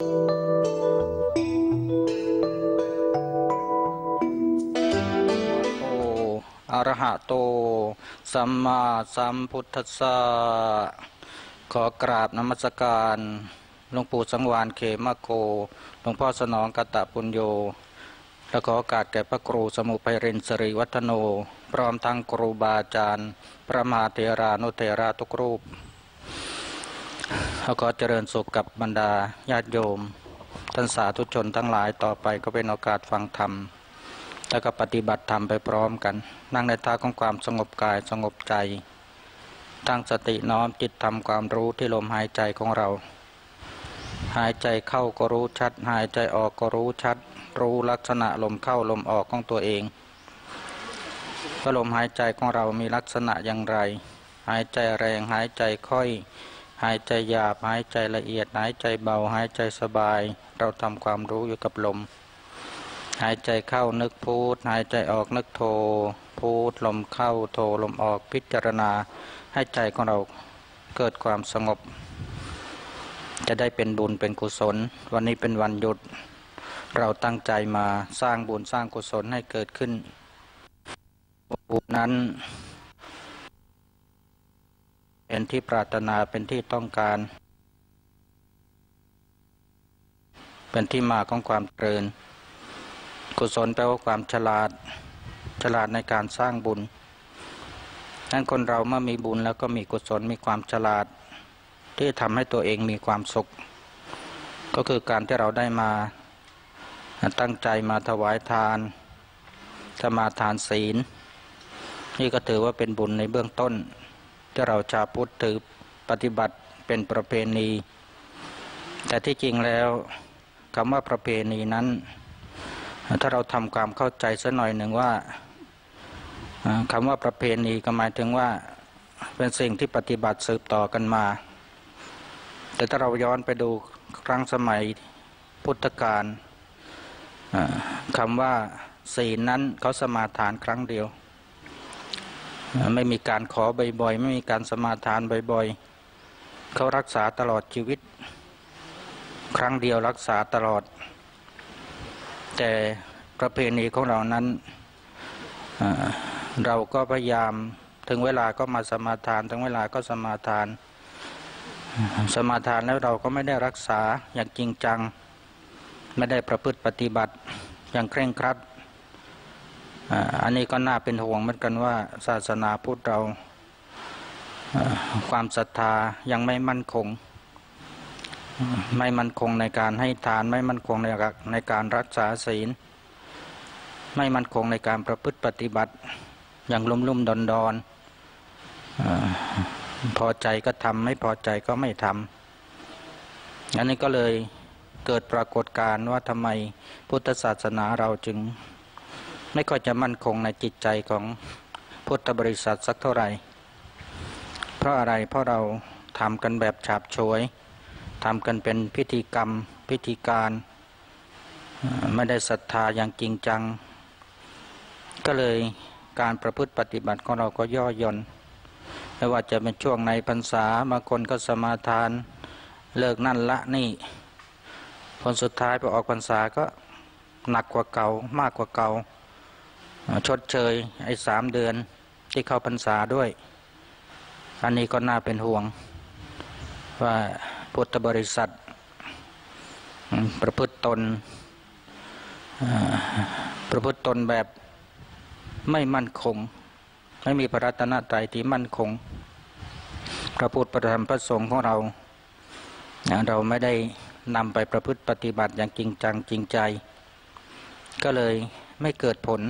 โออะระหะโตสัมมาสัมพุทธัสสะขอกราบนมัสการหลวงปู่สังวาลเขมโกหลวงพ่อสนองกตปุญโญและขอโอกาสแก่พระครูสมุภัยรินทร์สิริวัฒโนพร้อมทั้งครูบาอาจารย์พระมหาเถรานุเถระทุกรูปขอเจริญสุขกับบรรดาญาติโยมท่านสาธุชนทั้งหลายต่อไปก็เป็นโอกาสฟังธรรมแล้วก็ปฏิบัติธรรมไปพร้อมกันนั่งในท่าของความสงบกายสงบใจตั้งสติน้อมจิตทำความรู้ที่ลมหายใจของเราหายใจเข้าก็รู้ชัดหายใจออกก็รู้ชัดรู้ลักษณะลมเข้าลมออกของตัวเองว่าลมหายใจของเรามีลักษณะอย่างไรหายใจแรงหายใจค่อยหายใจหยาบหายใจละเอียดหายใจเบาหายใจสบายเราทำความรู้อยู่กับลมหายใจเข้านึกพูดหายใจออกนึกโทพูดลมเข้าโทลมออกพิจารณาให้ใจของเราเกิดความสงบจะได้เป็นบุญเป็นกุศลวันนี้เป็นวันหยุดเราตั้งใจมาสร้างบุญสร้างกุศลให้เกิดขึ้นบุญนั้นเป็นที่ปรารถนาเป็นที่ต้องการเป็นที่มาของความเจริญกุศลแปลว่าความฉลาดในการสร้างบุญนั้นคนเราเมื่อมีบุญแล้วก็มีกุศลมีความฉลาดที่ทำให้ตัวเองมีความสุขก็คือการที่เราได้มาตั้งใจมาถวายทานสมาทานศีลนี่ก็ถือว่าเป็นบุญในเบื้องต้นที่เราชาวพุทธถือปฏิบัติเป็นประเพณีแต่ที่จริงแล้วคำว่าประเพณีนั้นถ้าเราทำความเข้าใจสักหน่อยหนึ่งว่าคำว่าประเพณีก็หมายถึงว่าเป็นสิ่งที่ปฏิบัติสืบต่อกันมาแต่ถ้าเราย้อนไปดูครั้งสมัยพุทธกาลคำว่าศีลนั้นเขาสมาทานครั้งเดียวไม่มีการขอบ่อยๆไม่มีการสมาทานบ่อยๆเขารักษาตลอดชีวิตครั้งเดียวรักษาตลอดแต่ประเพณีของเรานั้นเราก็พยายามถึงเวลาก็มาสมาทานถึงเวลาก็สมาทานแล้วเราก็ไม่ได้รักษาอย่างจริงจังไม่ได้ประพฤติปฏิบัติอย่างเคร่งครัดอันนี้ก็น่าเป็นห่วงเหมือนกันว่าศาสนาพุทธเราความศรัทธายังไม่มั่นคงในการให้ทานไม่มั่นคงในการรักษาศีลไม่มั่นคงในการประพฤติปฏิบัติอย่างลุ่มๆดอนพอใจก็ทำไม่พอใจก็ไม่ทำอันนี้ก็เลยเกิดปรากฏการณ์ว่าทำไมพุทธศาสนาเราจึงไม่ค่อยจะมั่นคงในจิตใจของพุทธบริษัทสักเท่าไหร่เพราะอะไรเพราะเราทำกันแบบฉาบฉวยทำกันเป็นพิธีกรรมพิธีการไม่ได้ศรัทธาอย่างจริงจังก็เลยการประพฤติปฏิบัติของเราก็ย่อหย่อนไม่ว่าจะเป็นช่วงในพรรษาบางคนก็สมาทานเลิกนั่นละนี่ผลสุดท้ายพอออกพรรษาก็หนักกว่าเก่ามากกว่าเก่าชดเชยไอ้3 เดือนที่เข้าพรรษาด้วยอันนี้ก็น่าเป็นห่วงว่าพุทธบริษัทประพฤติตนแบบไม่มั่นคงไม่มีพระรัตนตรัยที่มั่นคงพระพุทธพระธรรมพระสงฆ์ของเราไม่ได้นำไปประพฤติปฏิบัติอย่างจริงจังจริงใจก็เลยไม่เกิดผล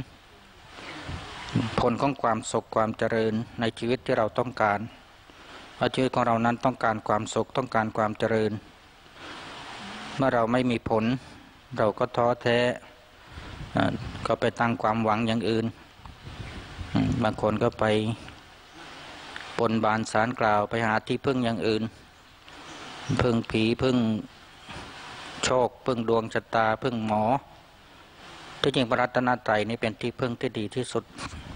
ของความสุขความเจริญในชีวิตที่เราต้องการชีวิตของเรานั้นต้องการความสุขต้องการความเจริญเมื่อเราไม่มีผลเราก็ท้อแท้ก็ไปตั้งความหวังอย่างอื่นบางคนก็ไปบนบานศาลกล่าวไปหาที่พึ่งอย่างอื่นพึ่งผีพึ่งโชคพึ่งดวงชะตาพึ่งหมอที่จริงพระรัตนตรัยนี่เป็นที่พึ่งที่ดีที่สุด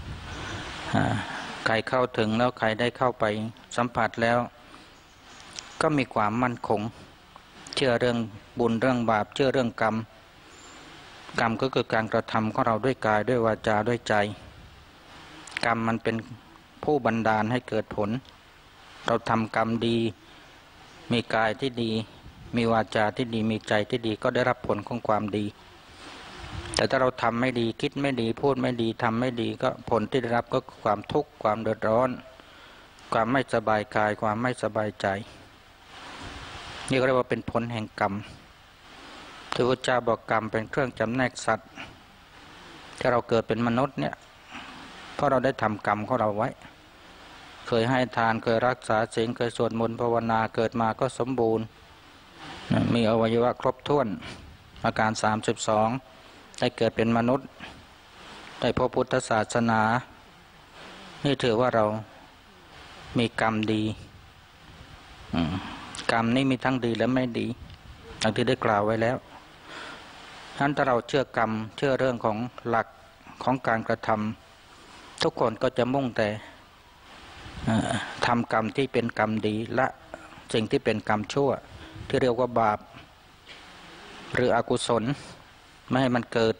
ใครเข้าถึงแล้วใครได้เข้าไปสัมผัสแล้วก็มีความมั่นคงเชื่อเรื่องบุญเรื่องบาปเชื่อเรื่องกรรมกรรมก็คือการกระทำของเราด้วยกายด้วยวาจาด้วยใจกรรมมันเป็นผู้บันดาลให้เกิดผลเราทำกรรมดีมีกายที่ดีมีวาจาที่ดีมีใจที่ดีก็ได้รับผลของความดีแต่ถ้าเราทำไม่ดีคิดไม่ดีพูดไม่ดีทำไม่ดีก็ผลที่ได้รับก็ความทุกข์ความเดือดร้อนความไม่สบายกายความไม่สบายใจนี่ก็เรียกว่าเป็นผลแห่งกรรมที่พระเจ้าบอกกรรมเป็นเครื่องจำแนกสัตว์ที่เราเกิดเป็นมนุษย์เนี่ยเพราะเราได้ทำกรรมของเราไว้เคยให้ทานเคยรักษาศีลเคยสวดมนต์ภาวนาเกิดมาก็สมบูรณ์มีอวัยวะครบถ้วนอาการ32ได้เกิดเป็นมนุษย์ได้พบพุทธศาสนานี่ถือว่าเรามีกรรมดีกรรมนี่มีทั้งดีและไม่ดีอย่างที่ได้กล่าวไว้แล้วฉะนั้นถ้าเราเชื่อกรรมเชื่อเรื่องของหลักของการกระทำทุกคนก็จะมุ่งแต่ทำกรรมที่เป็นกรรมดีและสิ่งที่เป็นกรรมชั่วที่เรียกว่าบาปหรืออกุศลไม่ให้มันเกิด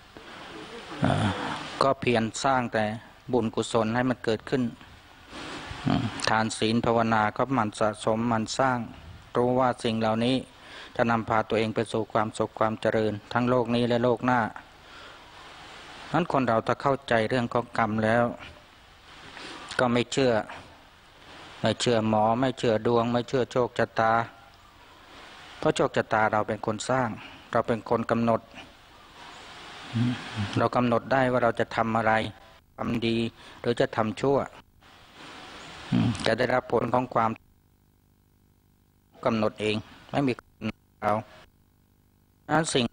ก็เพียรสร้างแต่บุญกุศลให้มันเกิดขึ้นทานศีลภาวนาก็มันสะสมมันสร้างรู้ว่าสิ่งเหล่านี้จะนำพาตัวเองไปสู่ความสุขความเจริญทั้งโลกนี้และโลกหน้านั้นคนเราถ้าเข้าใจเรื่องของกรรมแล้วก็ไม่เชื่อหมอไม่เชื่อดวงไม่เชื่อโชคชะตาเพราะโชคชะตาเราเป็นคนสร้างเราเป็นคนกำหนดเรากำหนดได้ว่าเราจะทำอะไรทำดีหรือจะทำชั่วจะได้รับผลของความกำหนดเองไม่มีเรานั้นสิ่ง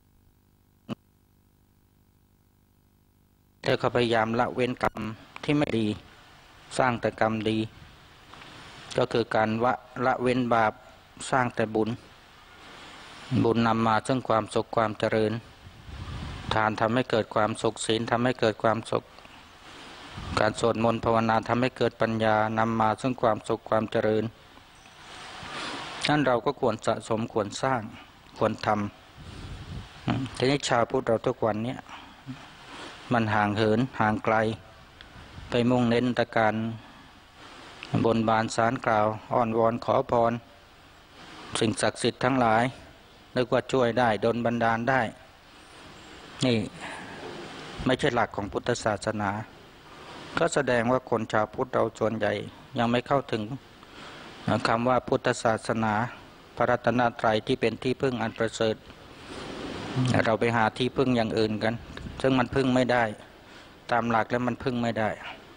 เธอก็พยายามละเว้นกรรมที่ไม่ดีสร้างแต่กรรมดีก็คือการละเว้นบาปสร้างแต่บุญนำมาซึ่งความสุขความเจริญทานทำให้เกิดความสุขศีลทำให้เกิดความสุขการสวดมนต์ภาวนาทำให้เกิดปัญญานำมาซึ่งความสุขความเจริญนั่นเราก็ควรสะสมควรสร้างควรทำทีนี้ชาวพุทธเราทุกวันนี้มันห่างเหินห่างไกลไปมุ่งเน้นแต่การบนบานศาลกล่าวอ้อนวอนขอพรสิ่งศักดิ์สิทธิ์ทั้งหลายนึกว่าช่วยได้ดลบันดาลได้นี่ไม่ใช่หลักของพุทธศาสนาก็แสดงว่าคนชาวพุทธเราส่วนใหญ่ยังไม่เข้าถึงคำว่าพุทธศาสนาพระรัตนตรัยที่เป็นที่พึ่งอันประเสริฐเราไปหาที่พึ่งอย่างอื่นกันซึ่งมันพึ่งไม่ได้ตามหลักแล้วมันพึ่งไม่ได้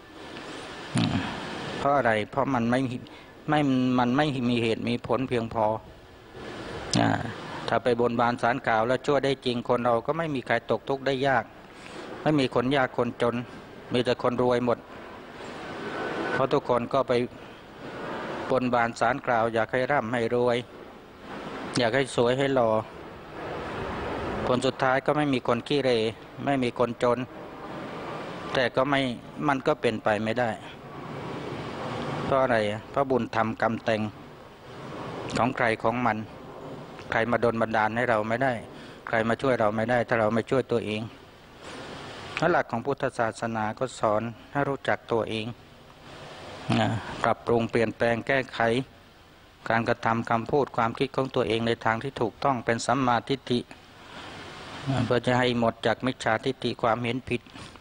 เพราะอะไรเพราะมันไม่มีเหตุมีผลเพียงพอถ้าไปบนบานศาลกล่าวแล้วช่วยได้จริงคนเราก็ไม่มีใครตกทุกข์ได้ยากไม่มีคนยากคนจนมีแต่คนรวยหมดเพราะทุกคนก็ไปบนบานศาลกล่าวอยากให้ร่ำให้รวยอยากให้สวยให้หล่อผลสุดท้ายก็ไม่มีคนขี้เหร่ไม่มีคนจนแต่ก็ไม่มันก็เป็นไปไม่ได้เพราะอะไรเพราะบุญทำกรรมแต่งของใครของมันใครมาดลบันดาลให้เราไม่ได้ใครมาช่วยเราไม่ได้ถ้าเราไม่ช่วยตัวเองหลักของพุทธศาสนาก็สอนให้รู้จักตัวเองปรับปรุงเปลี่ยนแปลงแก้ไขการกระทำคำพูดความคิดของตัวเองในทางที่ถูกต้องเป็นสัมมาทิฏฐิเพื่อจะให้หมดจากมิจฉาทิฏฐิความเห็นผิด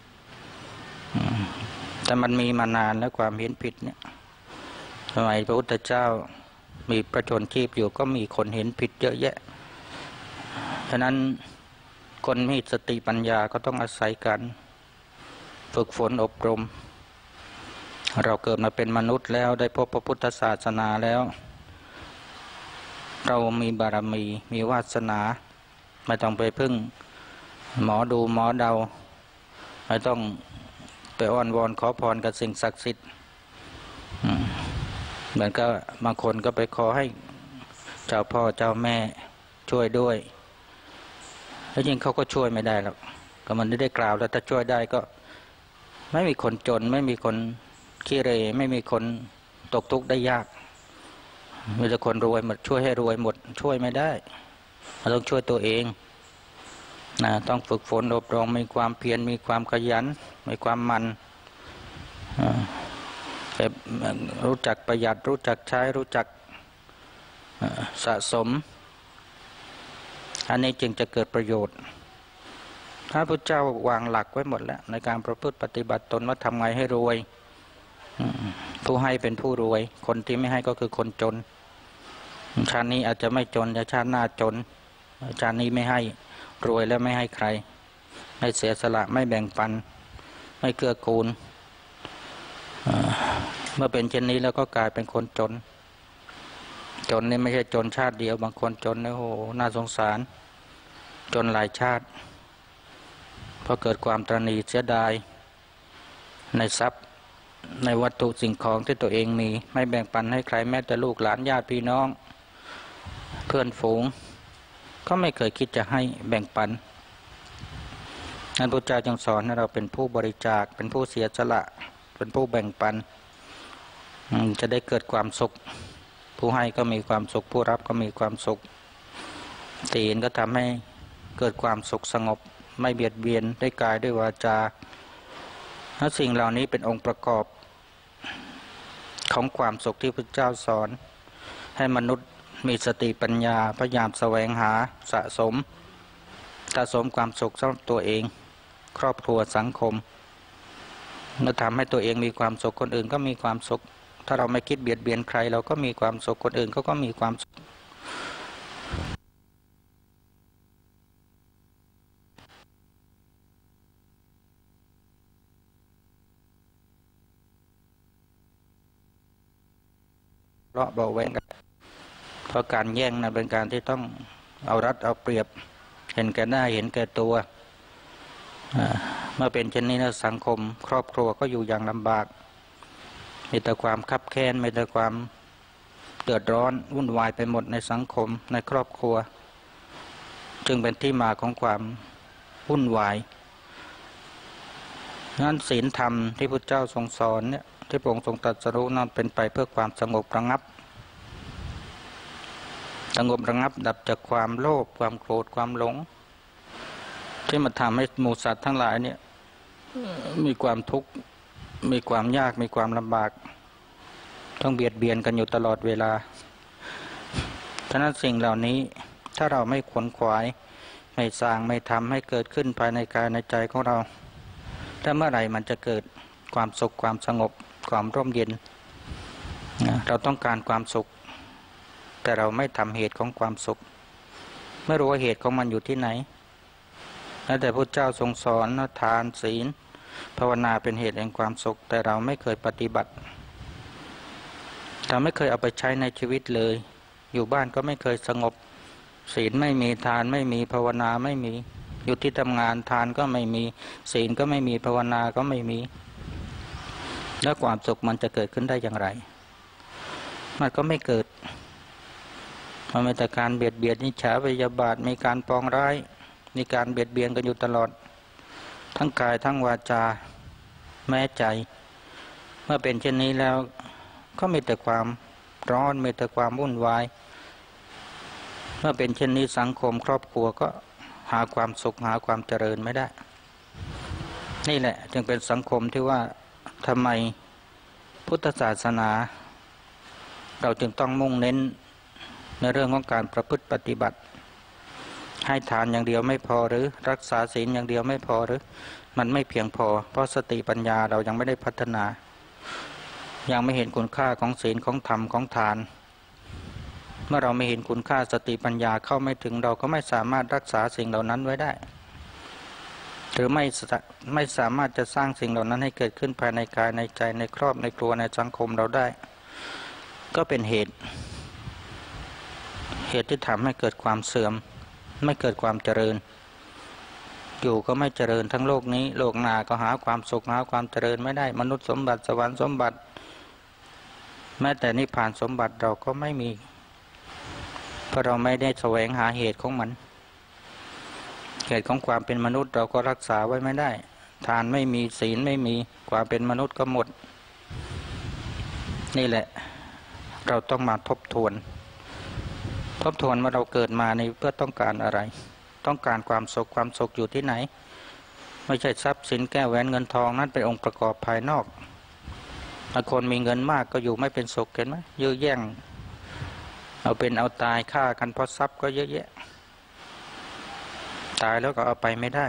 แต่มันมีมานานแล้วความเห็นผิดเนี่ยสมัยพระพุทธเจ้ามีประชนชีพอยู่ก็มีคนเห็นผิดเยอะแยะฉะนั้นคนมีสติปัญญาก็ต้องอาศัยกันฝึกฝนอบรมเราเกิดมาเป็นมนุษย์แล้วได้พบพระพุทธศาสนาแล้วเรามีบารมีมีวาสนาไม่ต้องไปพึ่งหมอดูหมอเดาไม่ต้องไปอ้อนวอนขอพรกับสิ่งศักดิ์สิทธิ์เหมือนก็บางคนก็ไปขอให้เจ้าพ่อเจ้าแม่ช่วยด้วยแล้วยิ่งเขาก็ช่วยไม่ได้หรอกก็มันได้กล่าวแล้วถ้าช่วยได้ก็ไม่มีคนจนไม่มีคนขี้เหร่ไม่มีคนตกทุกข์ได้ยากมีแต่คนรวยหมดช่วยให้รวยหมดช่วยไม่ได้เราต้องช่วยตัวเองนะต้องฝึกฝนอบรมมีความเพียรมีความขยันมีความมันรู้จักประหยัดรู้จักใช้รู้จักสะสมอันนี้จึงจะเกิดประโยชน์พระพุทธเจ้าวางหลักไว้หมดแล้วในการประพฤติปฏิบัติตนว่าทำไงให้รวยผู้ให้เป็นผู้รวยคนที่ไม่ให้ก็คือคนจนชาตินี้อาจจะไม่จนแต่ชาติหน้าจนชาตินี้ไม่ให้รวยแล้วไม่ให้ใครไม่เสียสละไม่แบ่งปันไม่เกื้อกูลเมื่อเป็นเช่นนี้แล้วก็กลายเป็นคนจนนี่ไม่ใช่จนชาติเดียวบางคนจนนะโอ้โหน่าสงสารจนหลายชาติเพราะเกิดความตระหนี่เสียดายในทรัพย์ในวัตถุสิ่งของที่ตัวเองมีไม่แบ่งปันให้ใครแม้แต่ลูกหลานญาติพี่น้องเพื่อนฝูงก็ไม่เคยคิดจะให้แบ่งปันนั้นพระเจ้าจึงสอนให้เราเป็นผู้บริจาคเป็นผู้เสียสละเป็นผู้แบ่งปันจะได้เกิดความสุขผู้ให้ก็มีความสุขผู้รับก็มีความสุขศีลก็ทำให้เกิดความสุขสงบไม่เบียดเบียนด้วยกายด้วยวาจาและสิ่งเหล่านี้เป็นองค์ประกอบของความสุขที่พระเจ้าสอนให้มนุษย์มีสติปัญญาพยายามแสวงหาสะสมความสุขสำหรับตัวเองครอบครัวสังคมเมื่อทำให้ตัวเองมีความสุขคนอื่นก็มีความสุขถ้าเราไม่คิดเบียดเบียนใครเราก็มีความสุขคนอื่นเขาก็มีความสุขเลาะเบาแวงกันเพราะการแย่งนั้นเป็นการที่ต้องเอารัดเอาเปรียบเห็นแก่หน้าเห็นแก่ตัวเมื่อเป็นเช่นนี้นะสังคมครอบครัวก็อยู่อย่างลำบากมีแต่ความคับแค้นมีแต่ความเดือดร้อนวุ่นวายไปหมดในสังคมในครอบครัวจึงเป็นที่มาของความวุ่นวายนั้นศีลธรรมที่พระเจ้าทรงสอนเนี่ยที่พระองค์ทรงตรัสรู้นั้นเป็นไปเพื่อความสงบระงับดับจากความโลภความโกรธความหลงที่มาทำให้หมู่สัตว์ทั้งหลายเนี่ยมีความทุกข์มีความยากมีความลำบากต้องเบียดเบียนกันอยู่ตลอดเวลาฉะนั้นสิ่งเหล่านี้ถ้าเราไม่ขวนขวายไม่สร้างไม่ทำให้เกิดขึ้นภายในกายในใจของเราถ้าเมื่อไหร่มันจะเกิดความสุขความสงบความร่มเย็นเราต้องการความสุขแต่เราไม่ทำเหตุของความสุขไม่รู้ว่าเหตุของมันอยู่ที่ไหนแต่พระเจ้าทรงสอนทานศีลภาวนาเป็นเหตุแห่งความสุขแต่เราไม่เคยปฏิบัติเราไม่เคยเอาไปใช้ในชีวิตเลยอยู่บ้านก็ไม่เคยสงบศีลไม่มีทานไม่มีภาวนาไม่มีอยู่ที่ทำงานทานก็ไม่มีศีลก็ไม่มีภาวนาก็ไม่มีแล้วความสุขมันจะเกิดขึ้นได้อย่างไรมันก็ไม่เกิดมันมีแต่การเบียดเบียนนิจฉาพยาบาทมีการปองร้ายมีการเบียดเบียนกันอยู่ตลอดทั้งกายทั้งวาจาแม้ใจเมื่อเป็นเช่นนี้แล้วก็มีแต่ความร้อนมีแต่ความวุ่นวายเมื่อเป็นเช่นนี้สังคมครอบครัวก็หาความสุขหาความเจริญไม่ได้นี่แหละจึงเป็นสังคมที่ว่าทำไมพุทธศาสนาเราจึงต้องมุ่งเน้นในเรื่องของการประพฤติปฏิบัติให้ทานอย่างเดียวไม่พอหรือรักษาศีลอย่างเดียวไม่พอหรือมันไม่เพียงพอเพราะสติปัญญาเรายังไม่ได้พัฒนายังไม่เห็นคุณค่าของศีลของธรรมของทานเมื่อเราไม่เห็นคุณค่าสติปัญญาเข้าไม่ถึงเราก็ไม่สามารถรักษาสิ่งเหล่านั้นไว้ได้หรือไม่สามารถจะสร้างสิ่งเหล่านั้นให้เกิดขึ้นภายในกายในใจในครอบในครัวในสังคมเราได้ก็เป็นเหตุที่ทำให้เกิดความเสื่อมไม่เกิดความเจริญอยู่ก็ไม่เจริญทั้งโลกนี้โลกหน้าก็หาความสุขหาความเจริญไม่ได้มนุษย์สมบัติสวรรค์สมบัติแม้แต่นิพพานสมบัติเราก็ไม่มีเพราะเราไม่ได้แสวงหาเหตุของมันเหตุของความเป็นมนุษย์เราก็รักษาไว้ไม่ได้ทานไม่มีศีลไม่มีความเป็นมนุษย์ก็หมดนี่แหละเราต้องมาทบทวนว่าเราเกิดมาในเพื่อต้องการอะไรต้องการความสุขอยู่ที่ไหนไม่ใช่ทรัพย์สินแก้วแหวนเงินทองนั่นเป็นองค์ประกอบภายนอกบางคนมีเงินมากก็อยู่ไม่เป็นสุขเห็นไหมยื้อแย่งเอาเป็นเอาตายฆ่ากันเพราะทรัพย์ก็เยอะแยะตายแล้วก็เอาไปไม่ได้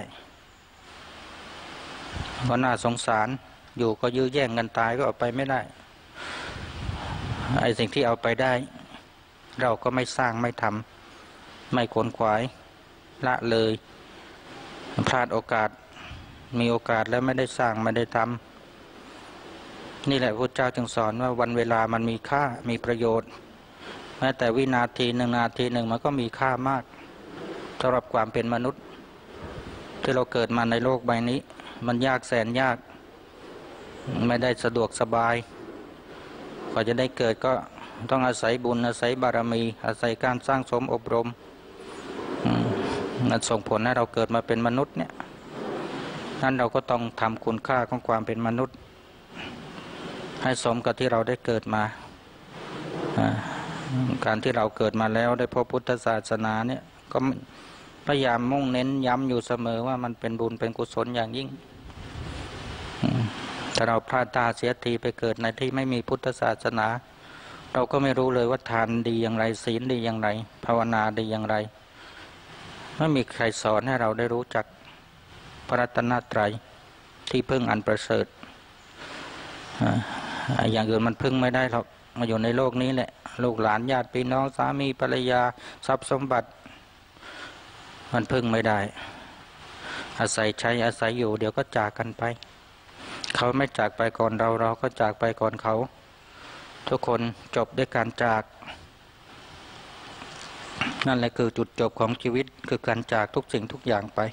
ก็น่าสงสารอยู่ก็ยื้อแย่งกันตายก็เอาไปไม่ได้ไอ้สิ่งที่เอาไปได้เราก็ไม่สร้างไม่ทำไม่ขวนขวายละเลยพลาดโอกาสมีโอกาสแล้วไม่ได้สร้างไม่ได้ทำนี่แหละพระเจ้าจึงสอนว่าวันเวลามันมีค่ามีประโยชน์แม้แต่วินาทีหนึ่งนาทีหนึ่งมันก็มีค่ามากสำหรับความเป็นมนุษย์ที่เราเกิดมาในโลกใบนี้มันยากแสนยากไม่ได้สะดวกสบายกว่าจะได้เกิดก็ต้องอาศัยบุญอาศัยบารมีอาศัยการสร้างสมอบรมมันส่งผลให้เราเกิดมาเป็นมนุษย์เนี่ยนั้นเราก็ต้องทำคุณค่าของความเป็นมนุษย์ให้สมกับที่เราได้เกิดมาการที่เราเกิดมาแล้วได้พบพุทธศาสนาเนี่ยก็พยายามมุ่งเน้นย้ำอยู่เสมอว่ามันเป็นบุญเป็นกุศลอย่างยิ่งถ้าเราพลาดท่าเสียทีไปเกิดในที่ไม่มีพุทธศาสนาเราก็ไม่รู้เลยว่าทานดีอย่างไรศีลดีอย่างไรภาวนาดีอย่างไรไม่มีใครสอนให้เราได้รู้จักพระรัตนตรัยที่พึ่งอันประเสริฐอย่างอื่นมันพึ่งไม่ได้หรอกมาอยู่ในโลกนี้แหละลูกหลานญาติพี่น้องสามีภรรยาทรัพย์สมบัติมันพึ่งไม่ได้อาศัยใช้อาศัยอยู่เดี๋ยวก็จากกันไปเขาไม่จากไปก่อนเราก็จากไปก่อนเขาทุกคนจบด้วยการจากนั่นแหละคือจุดจบของชีวิตคือการจากทุกสิ่งทุกอย่างไป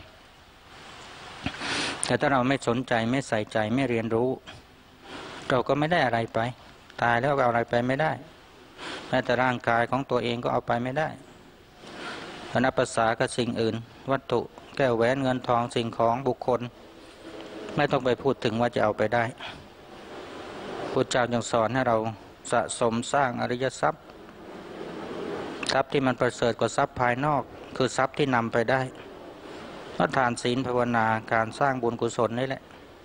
แต่ถ้าเราไม่สนใจไม่ใส่ใจไม่เรียนรู้เราก็ไม่ได้อะไรไปตายแล้วก็เอาอะไรไปไม่ได้แม้แต่ร่างกายของตัวเองก็เอาไปไม่ได้นับภาษากับสิ่งอื่นวัตถุแก้วแหวนเงินทองสิ่งของบุคคลไม่ต้องไปพูดถึงว่าจะเอาไปได้พุทธเจ้าจึงสอนให้เราสะสมสร้างอริยทรัพย์ที่มันประเสริฐกว่าทรัพย์ภายนอกคือทรัพย์ที่นำไปได้ทานศีลภาวนาการสร้างบุญกุศลนี่แหละ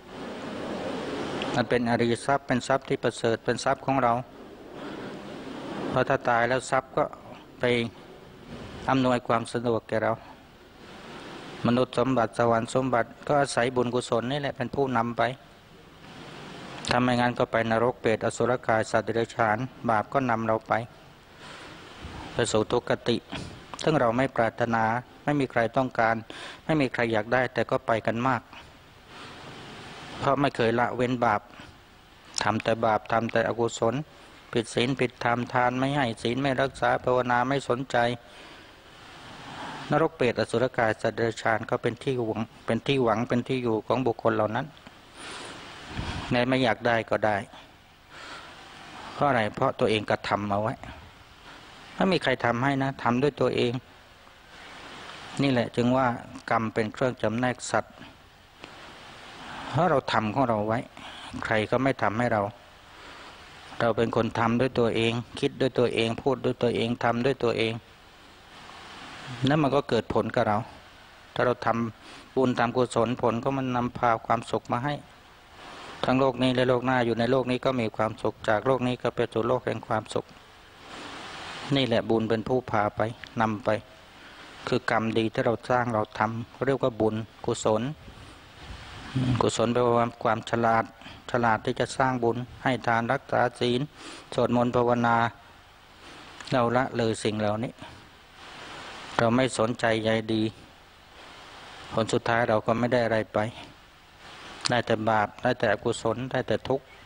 มันเป็นอริยทรัพย์เป็นทรัพย์ที่ประเสริฐเป็นทรัพย์ของเราเพราะถ้าตายแล้วทรัพย์ก็ไปอำนวยความสะดวกแก่เรามนุษย์สมบัติสวรรค์สมบัติก็อาศัยบุญกุศลนี่แหละเป็นผู้นำไปทำไม่งั้นก็ไปนรกเปรตอสุรกายสัตว์เดรัจฉานบาปก็นำเราไปสู่ทุกขติซึ่งเราไม่ปรารถนาไม่มีใครต้องการไม่มีใครอยากได้แต่ก็ไปกันมากเพราะไม่เคยละเว้นบาปทำแต่บาปทำแต่อกุศลผิดศีลผิดธรรมทานไม่ให้ศีลไม่รักษาภาวนาไม่สนใจนรกเปรตอสุรกายสัตว์เดรัจฉานก็เป็นที่หวังเป็นที่อยู่ของบุคคลเหล่านั้นในไม่อยากได้ก็ได้เพราะอะไรเพราะตัวเองกระทำเอาไว้ไม่มีใครทำให้นะทำด้วยตัวเองนี่แหละจึงว่ากรรมเป็นเครื่องจำแนกสัตว์เพราะเราทำของเราไว้ใครก็ไม่ทำให้เราเป็นคนทำด้วยตัวเองคิดด้วยตัวเองพูดด้วยตัวเองทำด้วยตัวเองนั่นมันก็เกิดผลกับเราถ้าเราทำบุญทำกุศลผลก็มันนำพาความสุขมาให้ทั้งโลกนี้และโลกหน้าอยู่ในโลกนี้ก็มีความสุขจากโลกนี้ก็ไปสู่โลกแห่งความสุขนี่แหละบุญเป็นผู้พาไปนำไปคือกรรมดีที่เราสร้างเราทำเรียกว่าบุญกุศลแปลว่าความฉลาดที่จะสร้างบุญให้ทานรักษาศีลสวดมนต์ภาวนาเราละเลยสิ่งเหล่านี้เราไม่สนใจใยดีผลสุดท้ายเราก็ไม่ได้อะไรไปได้แต่บาปได้แต่อกุศลได้แต่ทุกข์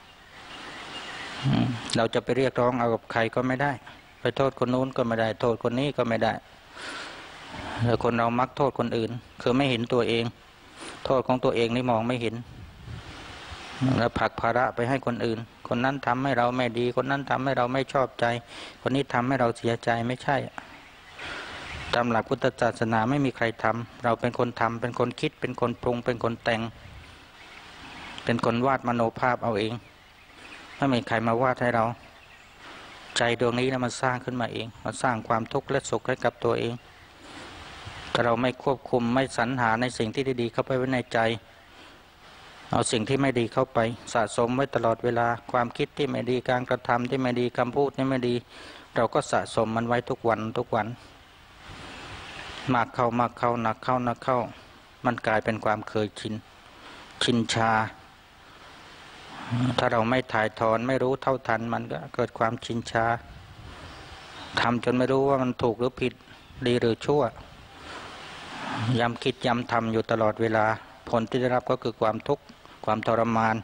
เราจะไปเรียกร้องเอากับใครก็ไม่ได้ไปโทษคนนู้นก็ไม่ได้โทษคนนี้ก็ไม่ได้แต่คนเรามักโทษคนอื่นคือไม่เห็นตัวเองโทษของตัวเองนี่มองไม่เห็นแล้วผลักภาระไปให้คนอื่นคนนั้นทำให้เราไม่ดีคนนั้นทำให้เราไม่ชอบใจคนนี้ทำให้เราเสียใจไม่ใช่ตามหลักพุทธศาสนาไม่มีใครทำเราเป็นคนทำเป็นคนคิดเป็นคนปรุงเป็นคนแต่งเป็นคนวาดมโนภาพเอาเองไม่มีใครมาวาดให้เราใจดวงนี้นะมันสร้างขึ้นมาเองมันสร้างความทุกข์และสุขให้กับตัวเองถ้าเราไม่ควบคุมไม่สรรหาในสิ่งที่ดีๆเข้าไปไว้ในใจเอาสิ่งที่ไม่ดีเข้าไปสะสมไว้ตลอดเวลาความคิดที่ไม่ดีการกระทำที่ไม่ดีคำพูดที่ไม่ดีเราก็สะสมมันไว้ทุกวันทุกวันมากเข้ามากเข้าหนักเข้าหนักเข้ามันกลายเป็นความเคยชินชาถ้าเราไม่ถ่ายถอนไม่รู้เท่าทันมันก็เกิดความชินชาทำจนไม่รู้ว่ามันถูกหรือผิดดีหรือชั่วย้ำคิดย้ำทำอยู่ตลอดเวลาผลที่ได้รับก็คือความทุกข์ความทรมาน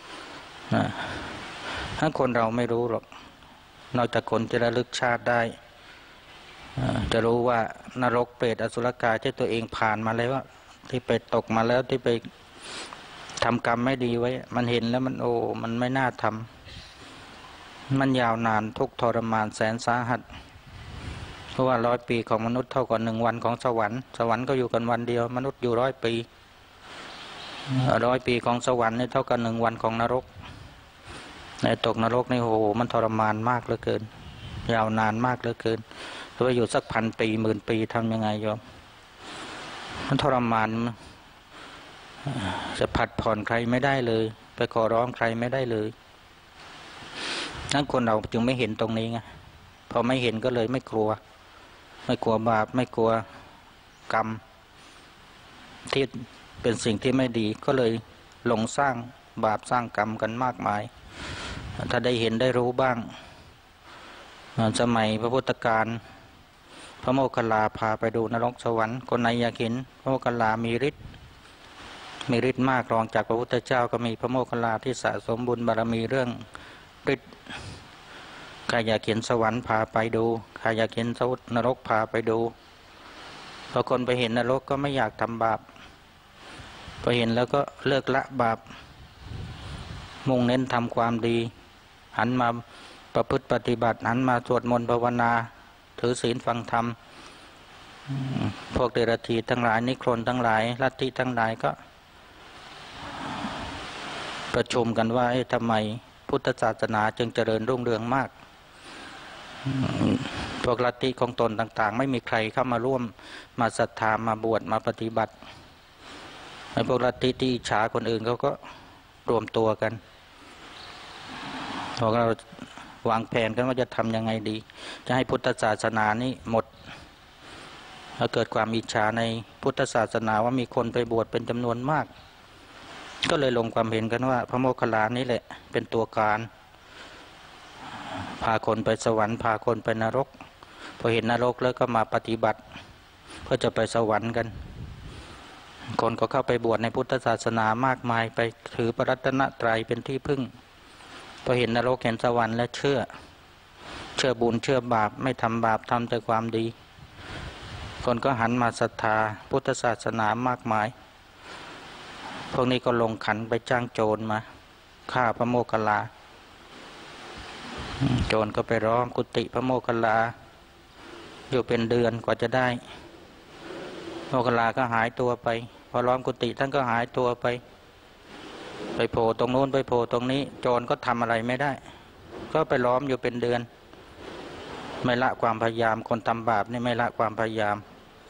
ถ้าคนเราไม่รู้หรอกนอกจากคนที่ระลึกชาติได้จะรู้ว่านรกเปรตอสุรกายที่ตัวเองผ่านมาแล้วที่ไปตกมาแล้วที่ไปทำกรรมไม่ดีไว้มันเห็นแล้วมันไม่น่าทำมันยาวนานทุกทรมานแสนสาหัสเพราะว่า100 ปีของมนุษย์เท่ากับ1 วันของสวรรค์ก็อยู่กันวันเดียวมนุษย์อยู่100 ปี100 ปีของสวรรค์นี่เท่ากับ1 วันของนรกในตกนรกนี่มันทรมานมากเหลือเกินยาวนานมากเหลือเกินถ้าว่าอยู่สัก1,000 ปี10,000 ปีทำยังไงโยมมันทรมานจะผัดผ่อนใครไม่ได้เลยไปขอร้องใครไม่ได้เลยนั้นคนเราจึงไม่เห็นตรงนี้ไงพอไม่เห็นก็เลยไม่กลัวบาปไม่กลัวกรรมที่เป็นสิ่งที่ไม่ดีก็เลยหลงสร้างบาปสร้างกรรมกันมากมายถ้าได้เห็นได้รู้บ้างสมัยพระพุทธการพระโมคคัลลาพาไปดูนรกสวรรค์คนไหนอยากเห็นพระโมคคัลลามีฤทธิ์มากรองจากพระพุทธเจ้าก็มีพระโมคคัลลาที่สะสมบุญบารมีเรื่องฤทธิ์ใครอยากเห็นสวรรค์พาไปดูใครอยากเห็นนรกพาไปดูพอคนไปเห็นนรกก็ไม่อยากทำบาปพอเห็นแล้วก็เลิกละบาปมุ่งเน้นทำความดีหันมาประพฤติปฏิบัติหันมาสวดมนต์ภาวนาถือศีลฟังธรรมพวกเดรัจฉีทั้งหลายนิครนทั้งหลายลัทธิทั้งหลายก็ประชุมกันว่าทำไมพุทธศาสนาจึงเจริญรุ่งเรืองมากพวกลัทธิของตนต่างๆไม่มีใครเข้ามาร่วมมาศรัทธามาบวชมาปฏิบัติไอ้พวกลัทธิที่อิจฉาคนอื่นเขาก็รวมตัวกันพวกเราวางแผนกันว่าจะทำยังไงดีจะให้พุทธศาสนานี้หมดถ้าเกิดความอิจฉาในพุทธศาสนาว่ามีคนไปบวชเป็นจำนวนมากก็เลยลงความเห็นกันว่าพระโมคคัลลานี่แหละเป็นตัวการพาคนไปสวรรค์พาคนไปนรกพอเห็นนรกแล้วก็มาปฏิบัติเพื่อจะไปสวรรค์กันคนก็เข้าไปบวชในพุทธศาสนามากมายไปถือพระรัตนตรัยเป็นที่พึ่งพอเห็นนรกเห็นสวรรค์แล้วเชื่อบุญเชื่อบาปไม่ทำบาปทำแต่ความดีคนก็หันมาศรัทธาพุทธศาสนามากมายพวกนี้ก็ลงขันไปจ้างโจรมาฆ่าพระโมคคัลลาโจรก็ไปล้อมกุฏิพระโมคคัลลาอยู่เป็นเดือนกว่าจะได้โมคคัลลาก็หายตัวไปพอล้อมกุฏิท่านก็หายตัวไปโผล่ตรงโน้นไปโผล่ตรงนี้โจรก็ทำอะไรไม่ได้ก็ไปล้อมอยู่เป็นเดือนไม่ละความพยายามคนทำบาปนี่ไม่ละความพยายาม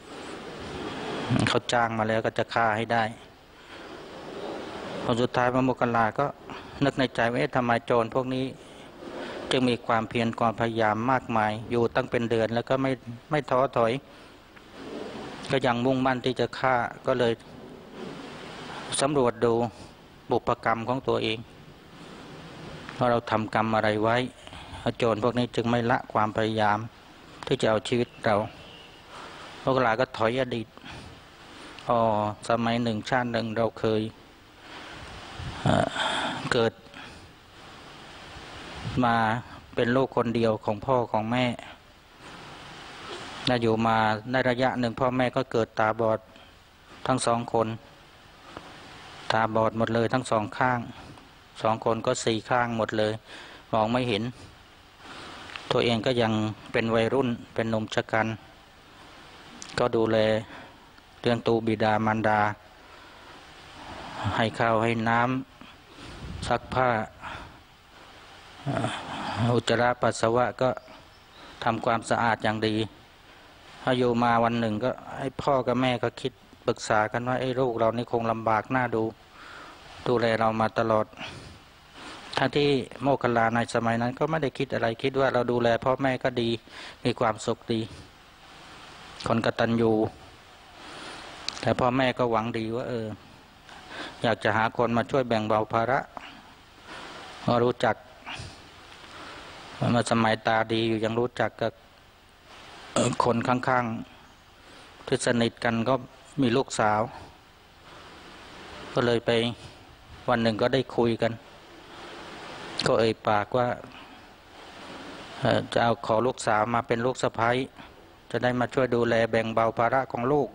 เขาจ้างมาแล้วก็จะฆ่าให้ได้ผลสุดท้ายพระโมคคัลลาก็นึกในใจว่าทำไมโจรพวกนี้จึงมีความเพียรความพยายามมากมายอยู่ตั้งเป็นเดือนแล้วก็ไม่ท้อถอยก็ยังมุ่งมั่นที่จะฆ่าก็เลยสำรวจดูบุพกรรมของตัวเองว่าเราทำกรรมอะไรไว้โจรพวกนี้จึงไม่ละความพยายามที่จะเอาชีวิตเราพวกเราก็ถอยอดีตสมัยหนึ่งชาติหนึ่งเราเคยเกิดมาเป็นลูกคนเดียวของพ่อของแม่และอยู่มาในระยะหนึ่งพ่อแม่ก็เกิดตาบอดทั้ง2 คนตาบอดหมดเลยทั้ง2 ข้าง2 คนก็4 ข้างหมดเลยมองไม่เห็นตัวเองก็ยังเป็นวัยรุ่นเป็นหนุ่มชะกันก็ดูแลเลี้ยงดูบิดามารดาให้ข้าวให้น้ำซักผ้าอุจจาระปัสสาวะก็ทำความสะอาดอย่างดีถ้าอยู่มาวันหนึ่งก็ให้พ่อกับแม่ก็คิดปรึกษากันว่าไอ้ลูกเรานี่คงลำบากน่าดูแลเรามาตลอดทั้งที่โมคคัลลาในสมัยนั้นก็ไม่ได้คิดอะไรคิดว่าเราดูแลพ่อแม่ก็ดีมีความสุขดีคนกตัญญูแต่พ่อแม่ก็หวังดีว่าอยากจะหาคนมาช่วยแบ่งเบาภาระรู้จักเมื่อสมัยตาดีอยู่ยังรู้จักกับคนข้างๆที่สนิทกันก็มีลูกสาวก็เลยไปวันหนึ่งก็ได้คุยกันก็ปากว่าจะเอาขอลูกสาวมาเป็นลูกสะใภ้จะได้มาช่วยดูแลแบ่งเบาภาระของลูก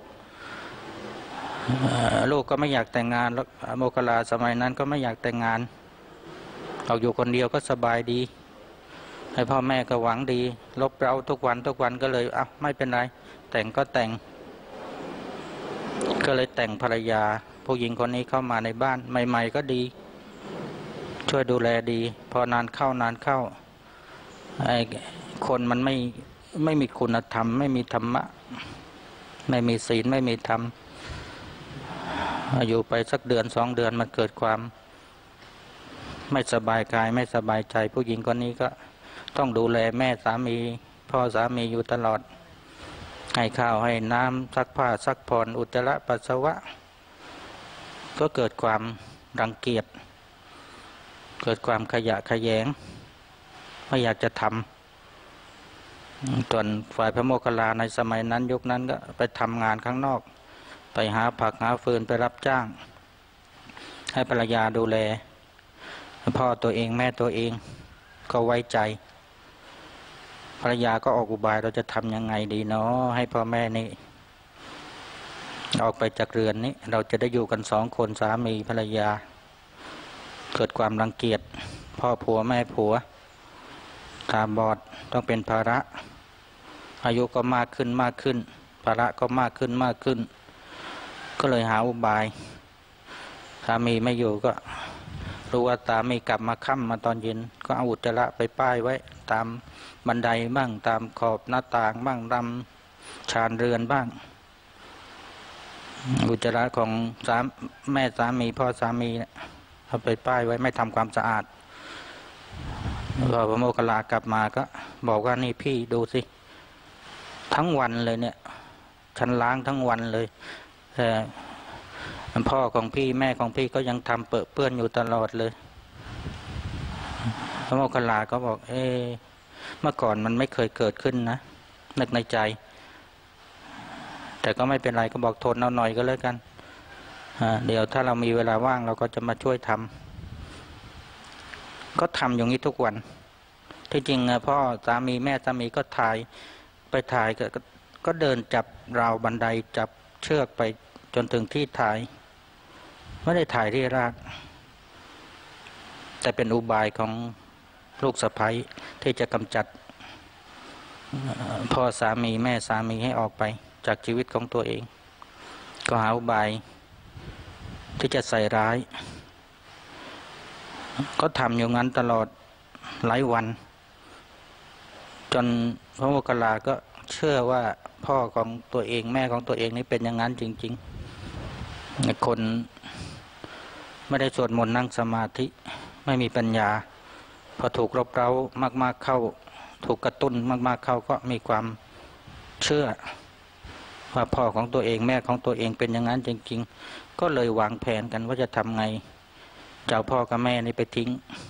ลูกก็ไม่อยากแต่งงานแล้วโมคคัลลาสมัยนั้นก็ไม่อยากแต่งงานเอาอยู่คนเดียวก็สบายดีให้พ่อแม่ก็หวังดีลบเราทุกวันก็เลยไม่เป็นไรแต่งก็แต่งก็เลยแต่งภรรยาผู้หญิงคนนี้เข้ามาในบ้านใหม่ๆก็ดีช่วยดูแลดีพอนานเข้าไอ้คนมันไม่มีคุณธรรมไม่มีธรรมะไม่มีศีลไม่มีธรรมอยู่ไปสักเดือน2 เดือนมันเกิดความไม่สบายกายไม่สบายใจผู้หญิงคนนี้ก็ต้องดูแลแม่สามีพ่อสามีอยู่ตลอดให้ข้าวให้น้ำซักผ้าซักผ่อนอุจจาระปัสสาวะก็เกิดความรังเกียจเกิดความขยะแขยงไม่อยากจะทำส่วนฝ่ายพระโมคคัลลาในสมัยนั้นยุคนั้นก็ไปทำงานข้างนอกไปหาผักหาฟืนไปรับจ้างให้ภรรยาดูแลพ่อตัวเองแม่ตัวเองก็ไว้ใจภรรยาก็ออกอุบายเราจะทำยังไงดีเนาะให้พ่อแม่นี่ออกไปจากเรือนนี้เราจะได้อยู่กัน2 คนสามีภรรยาเกิดความรังเกียจพ่อผัวแม่ผัวตาบอดต้องเป็นภาระอายุก็มากขึ้นภาระก็มากขึ้นก็เลยหาอุบายสามีไม่อยู่ก็รู้ว่าสามีกลับมาค่ำมาตอนเย็นก็เอาอุจจาระไปป้ายไว้ตามบันไดบ้างตามขอบหน้าต่างบ้างตามชานเรือนบ้างอุจจาระของแม่สามีพ่อสามีเนี่ยเอาไปป้ายไว้ไม่ทำความสะอาดพอพระโมคคัลลากลับมาก็บอกว่านี่พี่ดูสิทั้งวันเลยเนี่ยฉันล้างทั้งวันเลยแต่พ่อของพี่แม่ของพี่ก็ยังทำเปื้อนอยู่ตลอดเลยพระโมคคัลลาก็บอกเมื่อก่อนมันไม่เคยเกิดขึ้นนะนึกในใจแต่ก็ไม่เป็นไรก็บอกทนเอาหน่อยก็แล้วกันเดี๋ยวถ้าเรามีเวลาว่างเราก็จะมาช่วยทำก็ทำอย่างนี้ทุกวันที่จริงพ่อสามีแม่สามีก็ไปถ่ายก็เดินจับราวบันไดจับเชือกไปจนถึงที่ถ่ายไม่ได้ถ่ายที่ราดแต่เป็นอุบายของลูกสะใภ้ที่จะกำจัดพ่อสามีแม่สามีให้ออกไปจากชีวิตของตัวเองก็หาอุบายที่จะใส่ร้ายก็ทำอยู่งั้นตลอดหลายวันจนพระโมคคัลลาก็เชื่อว่าพ่อของตัวเองแม่ของตัวเองนี่เป็นอย่างนั้นจริงๆคนไม่ได้สวดมนต์นั่งสมาธิไม่มีปัญญาพอถูกรบเร้ามากๆเข้าถูกกระตุ้นมากๆเข้าก็มีความเชื่อว่าพ่อของตัวเองแม่ของตัวเองเป็นอย่างนั้นจริงๆก็เลยวางแผนกันว่าจะทำไงจะเอาพ่อกับแม่นี่ไปทิ้ง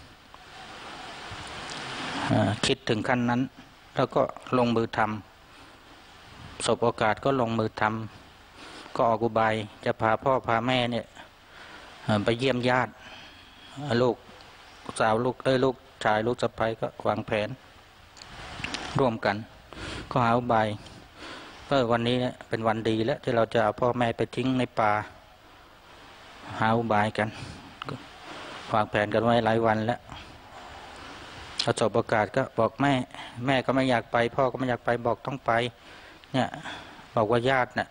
คิดถึงขั้นนั้นแล้วก็ลงมือทำสบโอกาสก็ลงมือทำก็ออกอุบายจะพาพ่อพาแม่เนี่ยไปเยี่ยมญาติลูกสาวลูกชายลูกสะใภ้ก็วางแผนร่วมกันก็หาอุบายก็วันนี้เนี่ยเป็นวันดีแล้วที่เราจะเอาพ่อแม่ไปทิ้งในป่าหาอุบายกันวางแผนกันไว้หลายวันแล้วพอจบโอกาสก็บอกแม่ก็ไม่อยากไปพ่อก็ไม่อยากไปบอกต้องไปเนี่ยบอกว่าญาติเนี่ย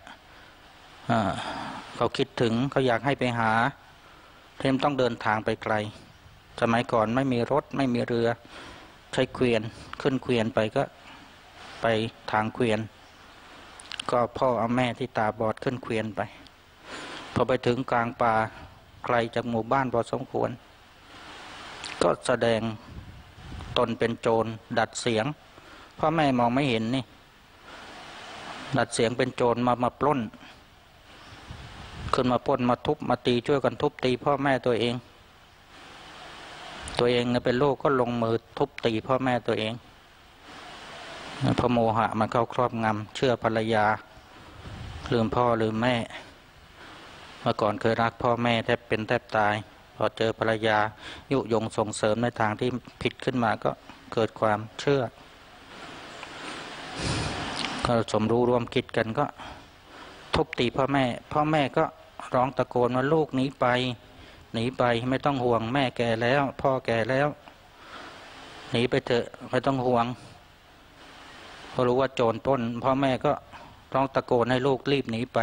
เขาคิดถึงเขาอยากให้ไปหาเทมต้องเดินทางไปไกลสมัยก่อนไม่มีรถไม่มีเรือใช้เกวียนขึ้นเกวียนไปก็ไปทางเกวียนก็พ่อเอาแม่ที่ตาบอดขึ้นเกวียนไปพอไปถึงกลางป่าไกลจากหมู่บ้านพอสมควรก็แสดงตนเป็นโจรดัดเสียงพ่อแม่มองไม่เห็นนี่ดัดเสียงเป็นโจรมาปล้นขึ้นมาปล้นมาทุบมาตีช่วยกันทุบตีพ่อแม่ตัวเองเนี่ยเป็นลูกก็ลงมือทุบตีพ่อแม่ตัวเองพระโมหะมันเข้าครอบงำเชื่อภรรยาลืมพ่อลืมแม่เมื่อก่อนเคยรักพ่อแม่แทบเป็นแทบตายพอเจอภรรยายุยงส่งเสริมในทางที่ผิดขึ้นมาก็เกิดความเชื่อก็สมรู้ร่วมคิดกันก็ทุบตีพ่อแม่ก็ร้องตะโกนว่าลูกหนีไปไม่ต้องห่วงแม่แก่แล้วพ่อแก่แล้วหนีไปเถอะไม่ต้องห่วงพอรู้ว่าโจรปล้นพ่อแม่ก็ร้องตะโกนให้ลูกรีบหนีไป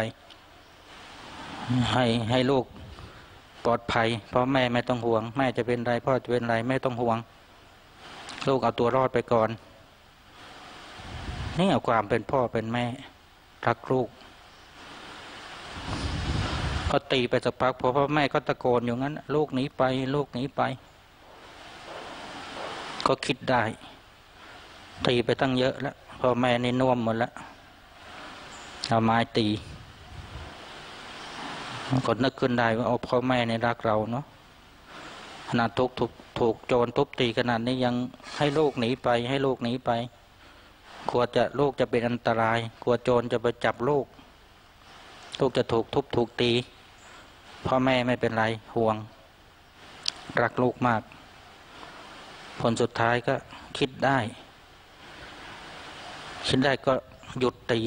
ให้ลูกปลอดภัยเพราะแม่ไม่ต้องห่วงแม่จะเป็นไรพ่อจะเป็นไรไม่ต้องห่วงลูกเอาตัวรอดไปก่อนนี่เอาความเป็นพ่อเป็นแม่รักลูกก็ตีไปสักพักพอพ่อแม่ก็ตะโกนอยู่งั้นลูกหนีไปลูกหนีไปก็คิดได้ตีไปตั้งเยอะแล้วพ่อแม่นี่น่วมหมดแล้วเอาไม้ตีก็นึกขึ้นได้ว่าพ่อแม่ในรักเราเนาะขนาดถูกโจรทุบตีขนาดนี้ยังให้ลูกหนีไปกลัวลูกจะเป็นอันตรายกลัวโจรจะไปจับลูกจะถูกทุบถูกตีพ่อแม่ไม่เป็นไรห่วงรักลูกมากผลสุดท้ายก็คิดได้ก็หยุดตี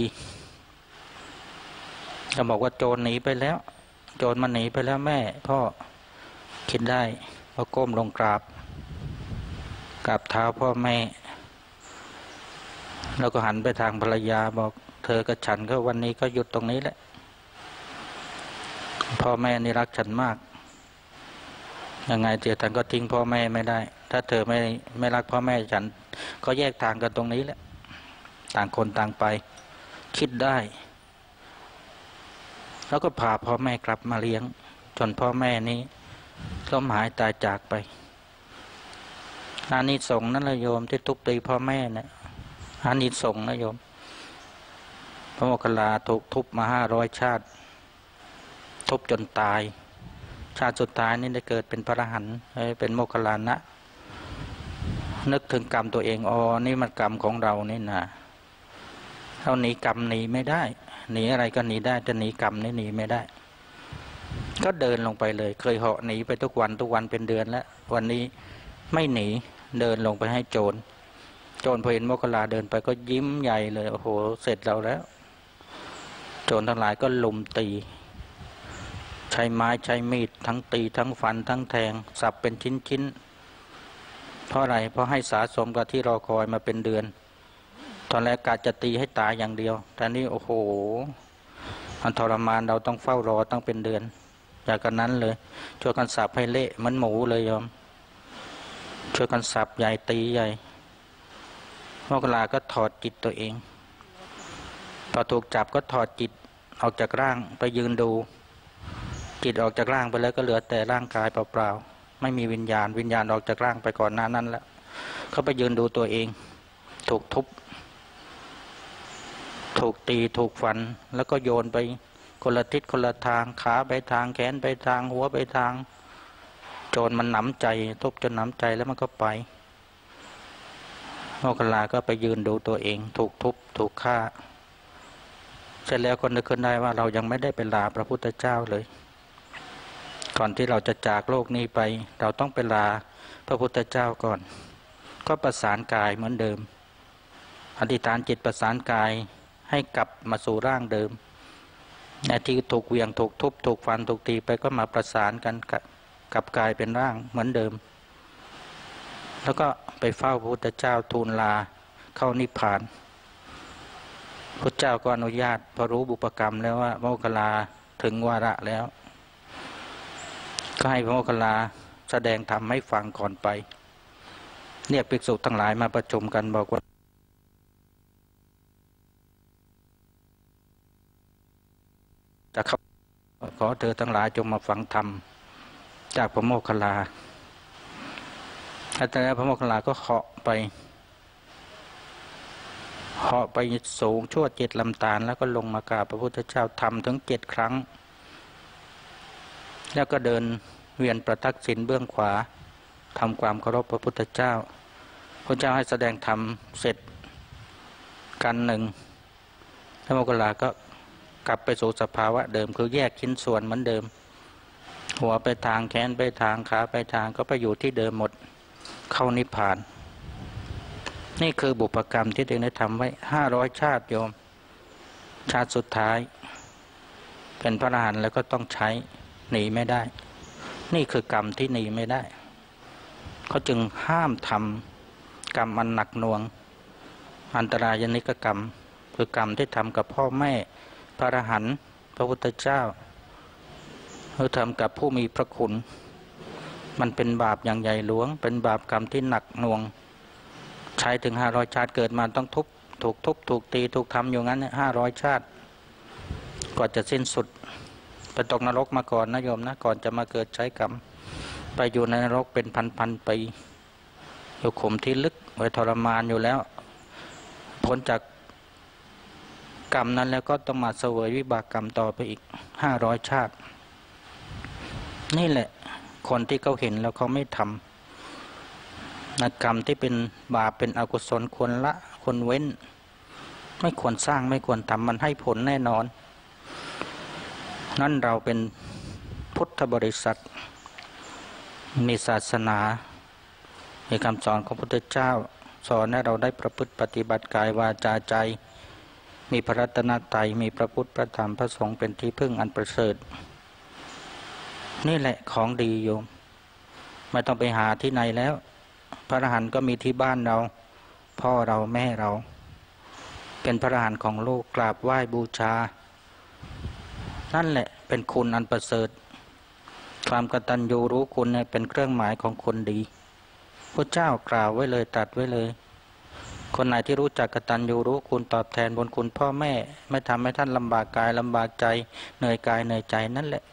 จะบอกว่าโจรหนีไปแล้วโจรมันหนีไปแล้วแม่พ่อคิดได้ก็ก้มลงกราบเท้าพ่อแม่แล้วก็หันไปทางภรรยาบอกเธอกับฉันก็วันนี้ก็หยุดตรงนี้แหละพ่อแม่นี่รักฉันมากยังไงเดี๋ยวฉันก็ทิ้งพ่อแม่ไม่ได้ถ้าเธอไม่รักพ่อแม่ฉันก็แยกทางกันตรงนี้แหละต่างคนต่างไปคิดได้แล้วก็พาพ่อแม่กลับมาเลี้ยงจนพ่อแม่นี้ล้มหายตายจากไปอานิสงส์นั่นแหละโยมที่ทุบตีพ่อแม่เนี่ยอานิสงส์นะโยมพระโมคคัลลาถูกทุบมา500 ชาติทุบจนตายชาติสุดท้ายนี่ได้เกิดเป็นพระอรหันต์เป็นโมคคัลลานะนึกถึงกรรมตัวเองนี่มันกรรมของเรานี่นะเราหนีกรรมหนีไม่ได้หนีอะไรก็หนีได้แต่หนีกรรมนี่หนีไม่ได้ก็เดินลงไปเลยเคยเหาะหนีไปทุกวันเป็นเดือนแล้ววันนี้ไม่หนีเดินลงไปให้โจรพอเห็นโมคคัลลาเดินไปก็ยิ้มใหญ่เลยโอ้โหเสร็จเราแล้วโจรทั้งหลายก็ลุมตีใช้ไม้ใช้มีดทั้งตีทั้งฟันทั้งแทงสับเป็นชิ้นเพราะอะไรเพราะให้สะสมกับที่รอคอยมาเป็นเดือนตอนแรกกะจะตีให้ตายอย่างเดียวแต่นี่โอ้โหมันทรมานเราต้องเฝ้ารอตั้งเป็นเดือนจากกันนั้นเลยช่วยกันสับให้เละเหมือนหมูเลยโยมช่วยกันสับใหญ่ตีใหญ่โมคคัลลาก็ถอดจิตตัวเองพอถูกจับก็ถอดจิตออกจากร่างไปยืนดูจิตออกจากร่างไปแล้วก็เหลือแต่ร่างกายเปล่าๆไม่มีวิญญาณออกจากร่างไปก่อนหน้านั้นแล้วเขาไปยืนดูตัวเองถูกทุบถูกตีถูกฟันแล้วก็โยนไปคนละทิศคนละทางขาไปทางแขนไปทางหัวไปทางโจรมันหนำใจทุบจนหนำใจแล้วมันก็ไปโมคคัลลาก็ไปยืนดูตัวเองถูกทุบถูกฆ่าเสร็จแล้วก็นึกขึ้นได้ว่าเรายังไม่ได้ไปลาพระพุทธเจ้าเลยก่อนที่เราจะจากโลกนี้ไปเราต้องไปลาพระพุทธเจ้าก่อนก็ประสานกายเหมือนเดิมอธิษฐานจิตประสานกายให้กลับมาสู่ร่างเดิมที่ถูกเหวี่ยงถูกทุบถูกฟันถูกตีไปก็มาประสานกันกับกายเป็นร่างเหมือนเดิมแล้วก็ไปเฝ้าพระพุทธเจ้าทูลลาเข้านิพพานพระเจ้าก็อนุญาตพอรู้บุพกรรมแล้วว่าโมคคัลลาถึงวาระแล้วก็ให้พระโมคคัลลาแสดงธรรมให้ฟังก่อนไปเรียกภิกษุทั้งหลายมาประชุมกันบอกว่าจะเข้าขอเธอทั้งหลายจงมาฟังธรรมจากพระโมคคัลลาอาจารย์พระโมคคัลลาก็เหาะไปสูงชั่ว7 ลำธารแล้วก็ลงมากราบพระพุทธเจ้าทำถึง7 ครั้งแล้วก็เดินเวียนประทักษิณเบื้องขวาทำความเคารพพระพุทธเจ้าพระเจ้าให้แสดงธรรมเสร็จกันหนึ่งพระโมคคัลลาก็กลับไปสู่สภาวะเดิมคือแยกชิ้นส่วนเหมือนเดิมหัวไปทางแขนไปทางขาไปทางก็ไปอยู่ที่เดิมหมดเข้านิพพานนี่คือบุพกรรมที่ได้ทำไว้500 ชาติโยมชาติสุดท้ายเป็นพระอรหันต์แล้วก็ต้องใช้หนีไม่ได้นี่คือกรรมที่หนีไม่ได้เขาจึงห้ามทำกรรมอันหนักหน่วงอันตรายนิกกรรมคือกรรมที่ทำกับพ่อแม่พระอรหันต์พระพุทธเจ้าหรือทำกับผู้มีพระคุณมันเป็นบาปอย่างใหญ่หลวงเป็นบาปกรรมที่หนักหน่วงใช้ถึง500 ชาติเกิดมาต้องถูกทุบถูกตีถูกทำอยู่งั้น500 ชาติกว่าจะสิ้นสุดไปตกนรกมาก่อนนะโยมนะก่อนจะมาเกิดใช้กรรมไปอยู่ในนรกเป็นพันปีอยู่ขุมที่ลึกไว้ทรมานอยู่แล้วพ้นจากกรรมนั้นแล้วก็ต้องมาเสวยวิบากกรรมต่อไปอีก500 ชาตินี่แหละคนที่เขาเห็นแล้วเขาไม่ทำกรรมที่เป็นบาปเป็นอกุศลควรละควรเว้นไม่ควรสร้างไม่ควรทำมันให้ผลแน่นอนนั่นเราเป็นพุทธบริษัทมีศาสนามีคำสอนของพระพุทธเจ้าสอนให้เราได้ประพฤติปฏิบัติกายวาจาใจมีพระรัตนตรัยมีพระพุทธพระธรรมพระสงฆ์เป็นที่พึ่งอันประเสริฐนี่แหละของดีโยมไม่ต้องไปหาที่ไหนแล้วพระอรหันต์ก็มีที่บ้านเราพ่อเราแม่เราเป็นพระอรหันต์ของโลกกราบไหว้บูชานั่นแหละเป็นคุณอันประเสริฐความกตัญญูรู้คุณเนี่ยเป็นเครื่องหมายของคนดีพระเจ้ากล่าวไว้เลยตรัสไว้เลยคนไหนที่รู้จักกตัญญูรู้คุณตอบแทนบุญคุณพ่อแม่ไม่ทำให้ท่านลำบากกายลำบากใจเหนื่อยกายเหนื่อยใจนั่นแหละ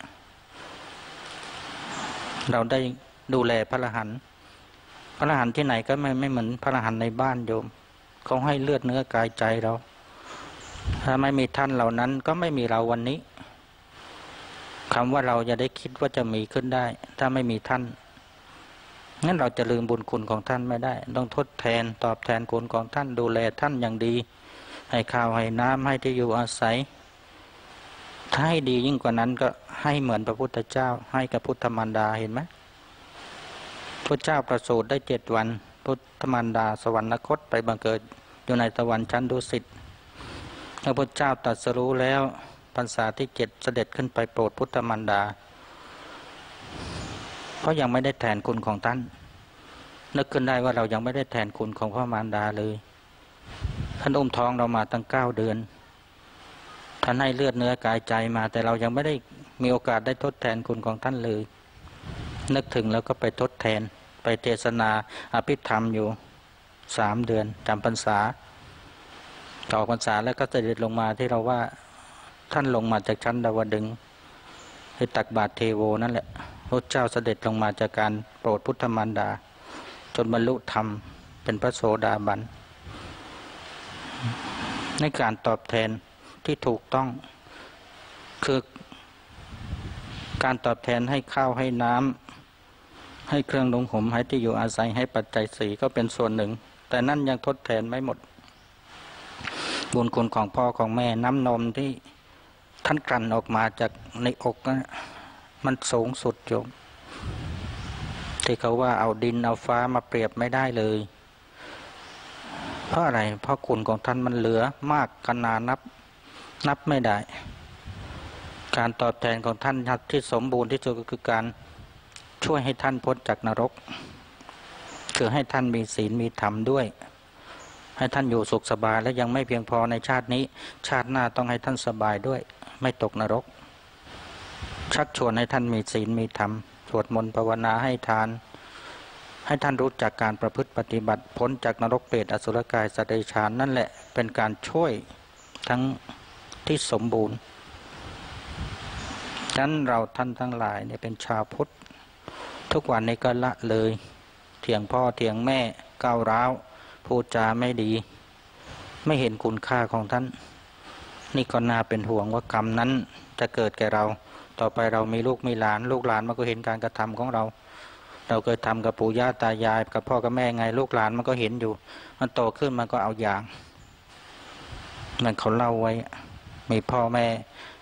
เราได้ดูแลพระอรหันต์พระอรหันต์ที่ไหนก็ไม่เหมือนพระอรหันต์ในบ้านโยมเขาให้เลือดเนื้อกายใจเราถ้าไม่มีท่านเหล่านั้นก็ไม่มีเราวันนี้คำว่าเราจะได้คิดว่าจะมีขึ้นได้ถ้าไม่มีท่านงั้นเราจะลืมบุญคุณของท่านไม่ได้ต้องทดแทนตอบแทนคุณของท่านดูแลท่านอย่างดีให้ข้าวให้น้ำให้ที่อยู่อาศัยถ้าให้ดียิ่งกว่านั้นก็ให้เหมือนพระพุทธเจ้าให้กับพุทธมารดาเห็นไหมพระเจ้าประสูติได้7 วันพุทธมารดาสวรรคตไปบังเกิดอยู่ในสวรรค์ชั้นดุสิตพระพุทธเจ้าตรัสรู้แล้วพรรษาที่7เสด็จขึ้นไปโปรดพุทธมารดาเพราะยังไม่ได้แทนคุณของท่านนึกขึ้นได้ว่าเรายังไม่ได้แทนคุณของพระมารดาเลยท่านอุ้มท้องเรามาตั้ง9 เดือนท่านให้เลือดเนื้อกายใจมาแต่เรายังไม่ได้มีโอกาสได้ทดแทนคุณของท่านเลยนึกถึงแล้วก็ไปทดแทนไปเทศนาอภิธรรมอยู่3 เดือนจำพรรษาต่อพรรษาแล้วก็เสด็จลงมาที่เราว่าท่านลงมาจากชั้นดาวดึงส์ให้ตักบาตรเทโวนั่นแหละพระเจ้าเสด็จลงมาจากการโปรดพุทธมารดาจนบรรลุธรรมเป็นพระโสดาบันในการตอบแทนที่ถูกต้องคือการตอบแทนให้ข้าวให้น้ำให้เครื่องนุ่งห่มให้ที่อยู่อาศัยให้ปัจจัย4ก็เป็นส่วนหนึ่งแต่นั่นยังทดแทนไม่หมดบุญคุณของพ่อของแม่น้ำนมที่ท่านกลั่นออกมาจากในอกนะมันสูงสุดโยมที่เขาว่าเอาดินเอาฟ้ามาเปรียบไม่ได้เลยเพราะอะไรเพราะคุณของท่านมันเหลือมากขนาดนับไม่ได้การตอบแทนของท่านที่สมบูรณ์ที่สุดก็คือการช่วยให้ท่านพ้นจากนรกคือให้ท่านมีศีลมีธรรมด้วยให้ท่านอยู่สุขสบายและยังไม่เพียงพอในชาตินี้ชาติหน้าต้องให้ท่านสบายด้วยไม่ตกนรกชักชวนให้ท่านมีศีลมีธรรมสวดมนต์ภาวนาให้ทานให้ท่านรู้จักการประพฤติปฏิบัติพ้นจากนรกเปรตอสุรกายสัตว์เดรัจฉานนั่นแหละเป็นการช่วยทั้งที่สมบูรณ์ฉะนั้นเราท่านทั้งหลายเนี่ยเป็นชาวพุทธทุกวันนี้ก็ละเลยเถียงพ่อเถียงแม่ก้าวร้าวพูดจาไม่ดีไม่เห็นคุณค่าของท่านนี่ก็น่าเป็นห่วงว่ากรรมนั้นจะเกิดแก่เราต่อไปเรามีลูกมีหลานลูกหลานมันก็เห็นการกระทำของเราเคยทำกับปู่ย่าตายายกับพ่อกับแม่ไงลูกหลานมันก็เห็นอยู่มันโตขึ้นมันก็เอาอย่างมันเขาเล่าไว้มีพ่อแม่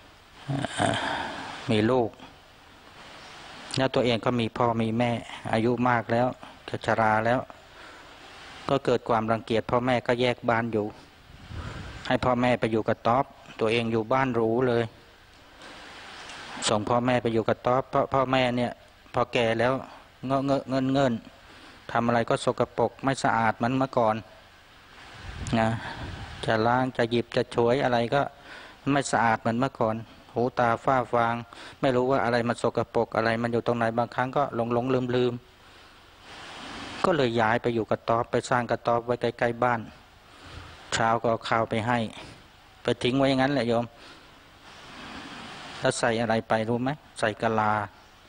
มีลูกแล้วตัวเองก็มีพ่อมีแม่อายุมากแล้วชราแล้วก็เกิดความรังเกียจพ่อแม่ก็แยกบ้านอยู่ให้พ่อแม่ไปอยู่กับต๊อบตัวเองอยู่บ้านหรูเลยส่งพ่อแม่ไปอยู่กับต๊อบเพราะพ่อแม่เนี่ยพอแก่แล้วเงินทำอะไรก็สกปรกไม่สะอาดเหมือนเมื่อก่อนนะจะล้างจะหยิบจะช่วยอะไรก็ไม่สะอาดเหมือนเมื่อก่อนหูตาฝ้าฟางไม่รู้ว่าอะไรมันสกปรกอะไรมันอยู่ตรงไหนบางครั้งก็หลงลืมก็เลยย้ายไปอยู่กระต๊อบไปสร้างกระต๊อบไว้ใกล้ๆบ้านเช้าก็เอาข้าวไปให้ไปทิ้งไว้อย่างนั้นแหละโยมแล้วใส่อะไรไปรู้ไหมใส่กะลา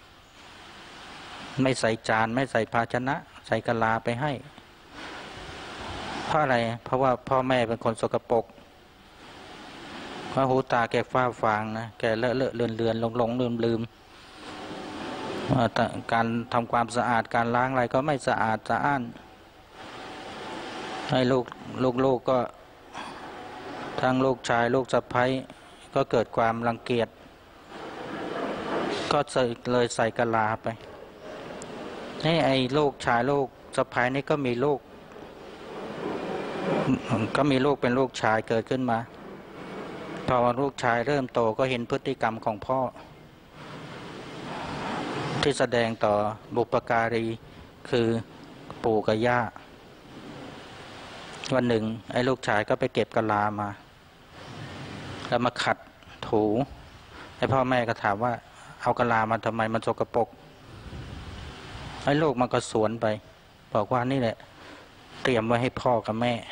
ไม่ใส่จานไม่ใส่ภาชนะใส่กะลาไปให้เพราะอะไรเพราะว่าพ่อแม่เป็นคนสกปรกเพราะหูตาแกฟ้าฟางนะแกเลอะเลือนหลงลืมการทำความสะอาดการล้างอะไรก็ไม่สะอาดสะอ้านให้ลูกก็ทั้งลูกชายลูกสะใภ้ก็เกิดความรังเกียจก็เลยใส่กะลาไปนี่ไอ้ลูกชายลูกสะใภ้นี่ก็มีลูกเป็นลูกชายเกิดขึ้นมาพอลูกชายเริ่มโตก็เห็นพฤติกรรมของพ่อที่แสดงต่อบุปการีคือปู่กับย่าวันหนึ่งไอ้ลูกชายก็ไปเก็บกะลามาแล้วมาขัดถูไอ้พ่อแม่ก็ถามว่าเอากะลามาทำไมมันสกปรกไอ้ลูกมันก็สวนไปบอกว่านี่แหละเตรียมไว้ให้พ่อกับแม่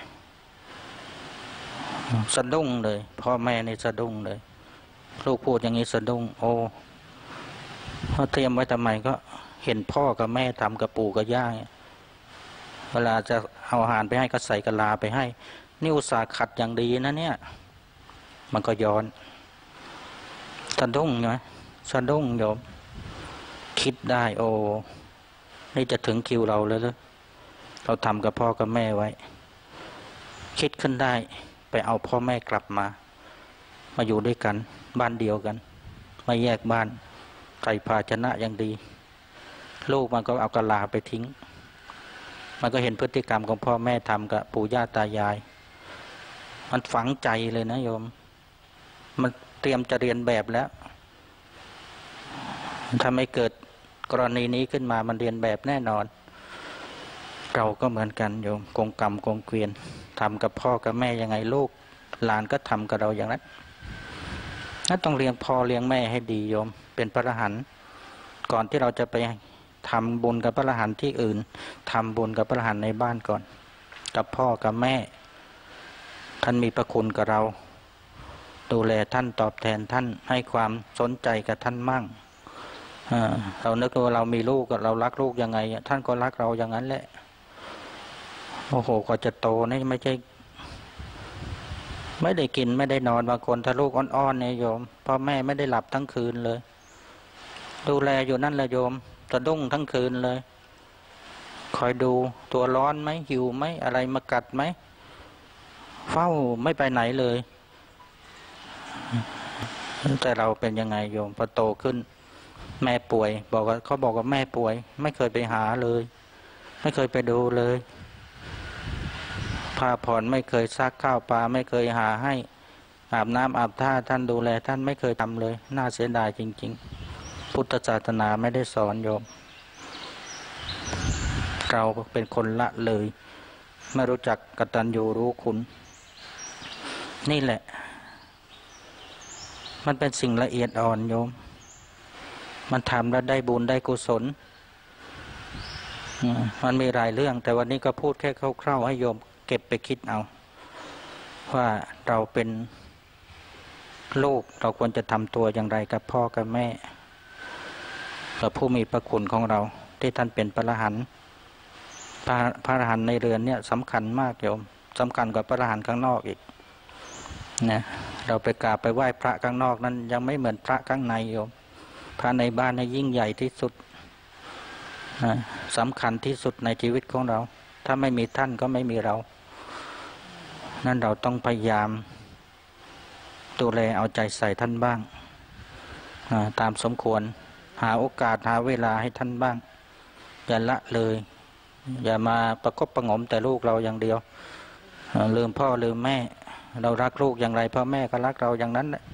สะดุ้งเลยพ่อแม่นี่สะดุ้งเลยลูกพูดอย่างนี้สะดุ้งโอ้เขาเตรียมไว้ทำไมก็เห็นพ่อกับแม่ทำกับปู่กับย่าเวลาจะเอาอาหารไปให้ก็ใส่กะลาไปให้นี่อุตส่าห์ขัดอย่างดีนะเนี่ยมันก็ย้อนสะดุ้งไงสะดุ้งโยมคิดได้โอ้นี่จะถึงคิวเราแล้วเราทำกับพ่อกับแม่ไว้คิดขึ้นได้ไปเอาพ่อแม่กลับมาอยู่ด้วยกันบ้านเดียวกันไม่แยกบ้านใส่ภาชนะอย่างดีลูกมันก็เอากะลาไปทิ้งมันก็เห็นพฤติกรรมของพ่อแม่ทำกับปู่ย่าตายายมันฝังใจเลยนะโยมมันเตรียมจะเรียนแบบแล้วถ้าไม่เกิดกรณีนี้ขึ้นมามันเรียนแบบแน่นอนเราก็เหมือนกันโยมกงกรรมกงเกวียนทำกับพ่อกับแม่ยังไงลูกหลานก็ทำกับเราอย่างนั้นต้องเลี้ยงพ่อเลี้ยงแม่ให้ดีโยมเป็นพระอรหันต์ก่อนที่เราจะไปทำบุญกับพระอรหันต์ที่อื่นทำบุญกับพระอรหันต์ในบ้านก่อนกับพ่อกับแม่ท่านมีพระคุณกับเราดูแลท่านตอบแทนท่านให้ความสนใจกับท่านมั่งเรานึกว่าเรามีลูกเรารักลูกยังไงท่านก็รักเราอย่างนั้นแหละโอ้โหกว่าจะโตนี่ไม่ใช่ไม่ได้กินไม่ได้นอนบางคนถ้าลูกอ่อนๆเนี่ยโยมพ่อแม่ไม่ได้หลับทั้งคืนเลยดูแลอยู่นั่นแหละโยมสะดุ้งทั้งคืนเลยคอยดูตัวร้อนไหมหิวไหมอะไรมากัดไหมเฝ้าไม่ไปไหนเลยแต่เราเป็นยังไงโยมพอโตขึ้นแม่ป่วยเขาบอกว่าแม่ป่วยไม่เคยไปหาเลยไม่เคยไปดูเลยผ้าผ่อนไม่เคยซักข้าวปลาไม่เคยหาให้อาบน้ำอาบท่าท่านดูแลท่านไม่เคยทำเลยน่าเสียดายจริงๆพุทธศาสนาไม่ได้สอนโยมเราเป็นคนละเลยไม่รู้จักกตัญญูรู้คุณนี่แหละมันเป็นสิ่งละเอียดอ่อนโยมมันทำแล้วได้บุญได้กุศลมันมีหลายเรื่องแต่วันนี้ก็พูดแค่คร่าวๆให้โยมเก็บไปคิดเอาว่าเราเป็นลูกเราควรจะทำตัวอย่างไรกับพ่อกับแม่กับผู้มีพระคุณของเราที่ท่านเป็นพระอรหันต์พระอรหันต์ในเรือนเนี่ยสำคัญมากโยมสำคัญกว่าพระอรหันต์ข้างนอกอีกนะเราไปกราบไปไหว้พระข้างนอกนั้นยังไม่เหมือนพระข้างในโยมพระในบ้านยิ่งใหญ่ที่สุดนะสำคัญที่สุดในชีวิตของเราถ้าไม่มีท่านก็ไม่มีเรานั่นเราต้องพยายามดูแลเอาใจใส่ท่านบ้างตามสมควรหาโอกาสหาเวลาให้ท่านบ้างอย่าละเลยอย่ามาประคบประหงมแต่ลูกเราอย่างเดียวลืมพ่อลืมแม่เรารักลูกอย่างไรพ่อแม่ก็รักเราอย่างนั้นแหละ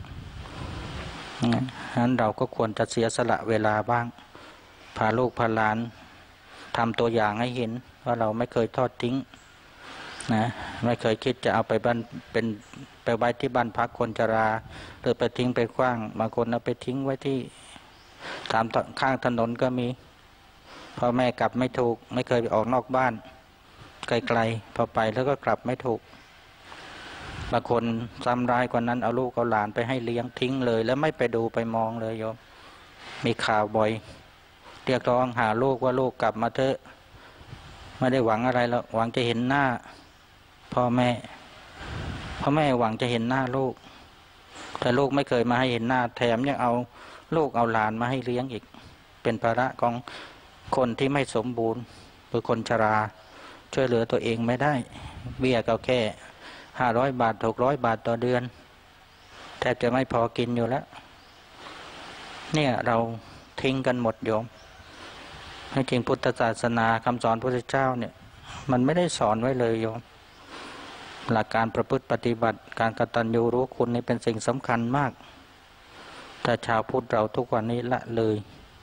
นั้นเราก็ควรจะเสียสละเวลาบ้างพาลูกพาหลานทำตัวอย่างให้เห็นว่าเราไม่เคยทอดทิ้งนะไม่เคยคิดจะเอาไปบ้านเป็นไปไว้ที่บ้านพักคนชราหรือไปทิ้งไปขว้างบางคนเอาไปทิ้งไว้ที่ตามข้างถนนก็มีพ่อแม่กลับไม่ถูกไม่เคยออกนอกบ้านไกลๆพอไปแล้วก็กลับไม่ถูกบางคนซ้ำร้ายกว่านั้นเอาลูกเอาหลานไปให้เลี้ยงทิ้งเลยแล้วไม่ไปดูไปมองเลยโยมมีข่าวบ่อยเรียกร้องหาลูกว่าลูกกลับมาเถอะไม่ได้หวังอะไรแล้วหวังจะเห็นหน้าพ่อแม่หวังจะเห็นหน้าลูกแต่ลูกไม่เคยมาให้เห็นหน้าแถมยังเอาลูกเอาหลานมาให้เลี้ยงอีกเป็นภาระของคนที่ไม่สมบูรณ์หรือคนชราช่วยเหลือตัวเองไม่ได้เบี้ยก็แค่500 บาท600 บาทต่อเดือนแทบจะไม่พอกินอยู่แล้วเนี่ยเราทิ้งกันหมดโยมให้จริงพุทธศาสนาคำสอนพระพุทธเจ้าเนี่ยมันไม่ได้สอนไว้เลยโยมหลักการประพฤติปฏิบัติการกตัญญูรู้คุณนี่เป็นสิ่งสำคัญมากแต่ชาวพุทธเราทุกวันนี้ละเลย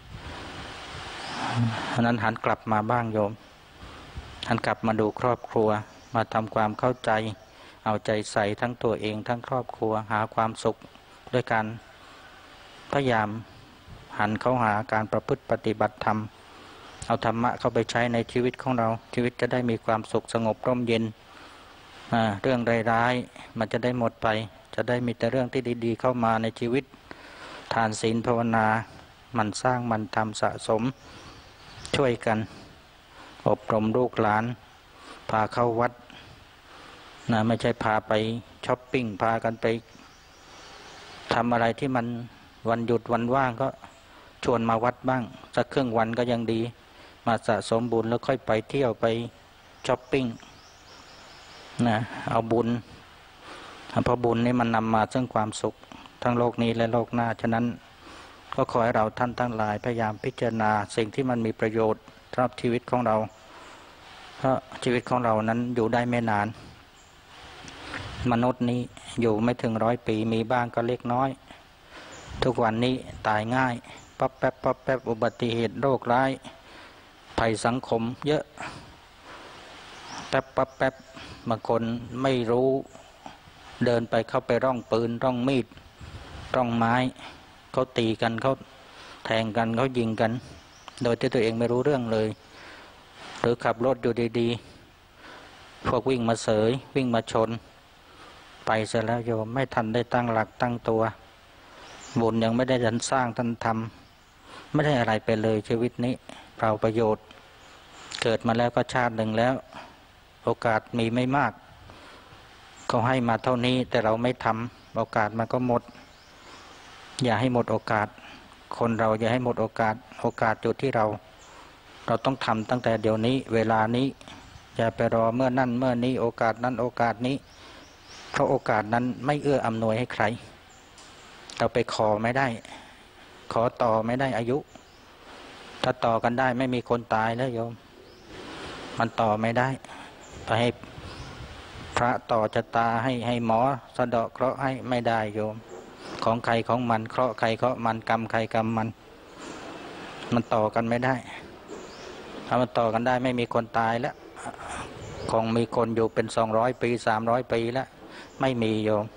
ฉะนั้นหันกลับมาบ้างโยมหันกลับมาดูครอบครัวมาทำความเข้าใจเอาใจใส่ทั้งตัวเองทั้งครอบครัวหาความสุขด้วยการพยายามหันเข้าหาการประพฤติปฏิบัติธรรมเอาธรรมะเข้าไปใช้ในชีวิตของเราชีวิตจะได้มีความสุขสงบร่มเย็นเรื่องร้ายๆมันจะได้หมดไปจะได้มีแต่เรื่องที่ดีๆเข้ามาในชีวิตทานศีลภาวนามันสร้างมันทำสะสมช่วยกันอบรมลูกหลานพาเข้าวัดนะไม่ใช่พาไปช้อปปิ้งพากันไปทำอะไรที่มันวันหยุดวันว่างก็ชวนมาวัดบ้างสักครึ่งวันก็ยังดีมาสะสมบุญแล้วค่อยไปเที่ยวไปช้อปปิ้งนะเอาบุญเพราะบุญนี่มันนำมาซึ่งความสุขทั้งโลกนี้และโลกหน้าฉะนั้นก็ขอให้เราท่านทั้งหลายพยายามพิจารณาสิ่งที่มันมีประโยชน์สำหรับชีวิตของเราเพราะชีวิตของเรานั้นอยู่ได้ไม่นานมนุษย์นี้อยู่ไม่ถึง100 ปีมีบ้างก็เล็กน้อยทุกวันนี้ตายง่ายปั๊บแป๊บปั๊บแป๊บอุบัติเหตุโรคร้ายภัยสังคมเยอะแป๊บปั๊บแป๊บบางคนไม่รู้เดินไปเข้าไปร่องปืนร่องมีดร่องไม้เขาตีกันเขาแทงกันเขายิงกันโดยที่ตัวเองไม่รู้เรื่องเลยหรือขับรถอยู่ดีๆพวกวิ่งมาเสยวิ่งมาชนไปเสร็จแล้วโยมไม่ทันได้ตั้งหลักตั้งตัวบุญยังไม่ได้ทันสร้างทันทำไม่ได้อะไรไปเลยชีวิตนี้เปล่าประโยชน์เกิดมาแล้วก็ชาติหนึ่งแล้วโอกาสมีไม่มากเขาให้มาเท่านี้แต่เราไม่ทำโอกาสมันก็หมดอย่าให้หมดโอกาสคนเราอย่าให้หมดโอกาสอยู่ที่เราต้องทำตั้งแต่เดี๋ยวนี้เวลานี้อย่าไปรอเมื่อนั่นเมื่อนี้โอกาสนั้นโอกาสนี้เพราะโอกาสนั้นไม่เอื้ออำนวยให้ใครเราไปขอไม่ได้ขอต่อไม่ได้อายุถ้าต่อกันได้ไม่มีคนตายแล้วโยมมันต่อไม่ได้ไปให้พระต่อชะตาให้หมอสะเดาะเคราะห์ให้ไม่ได้โยมของใครของมันเคราะห์ใครเคราะห์มันกรรมใครกรรมมันต่อกันไม่ได้ถ้ามันต่อกันได้ไม่มีคนตายแล้วคงมีคนอยู่เป็น200 ปี300 ปีแล้วไม่มีโยม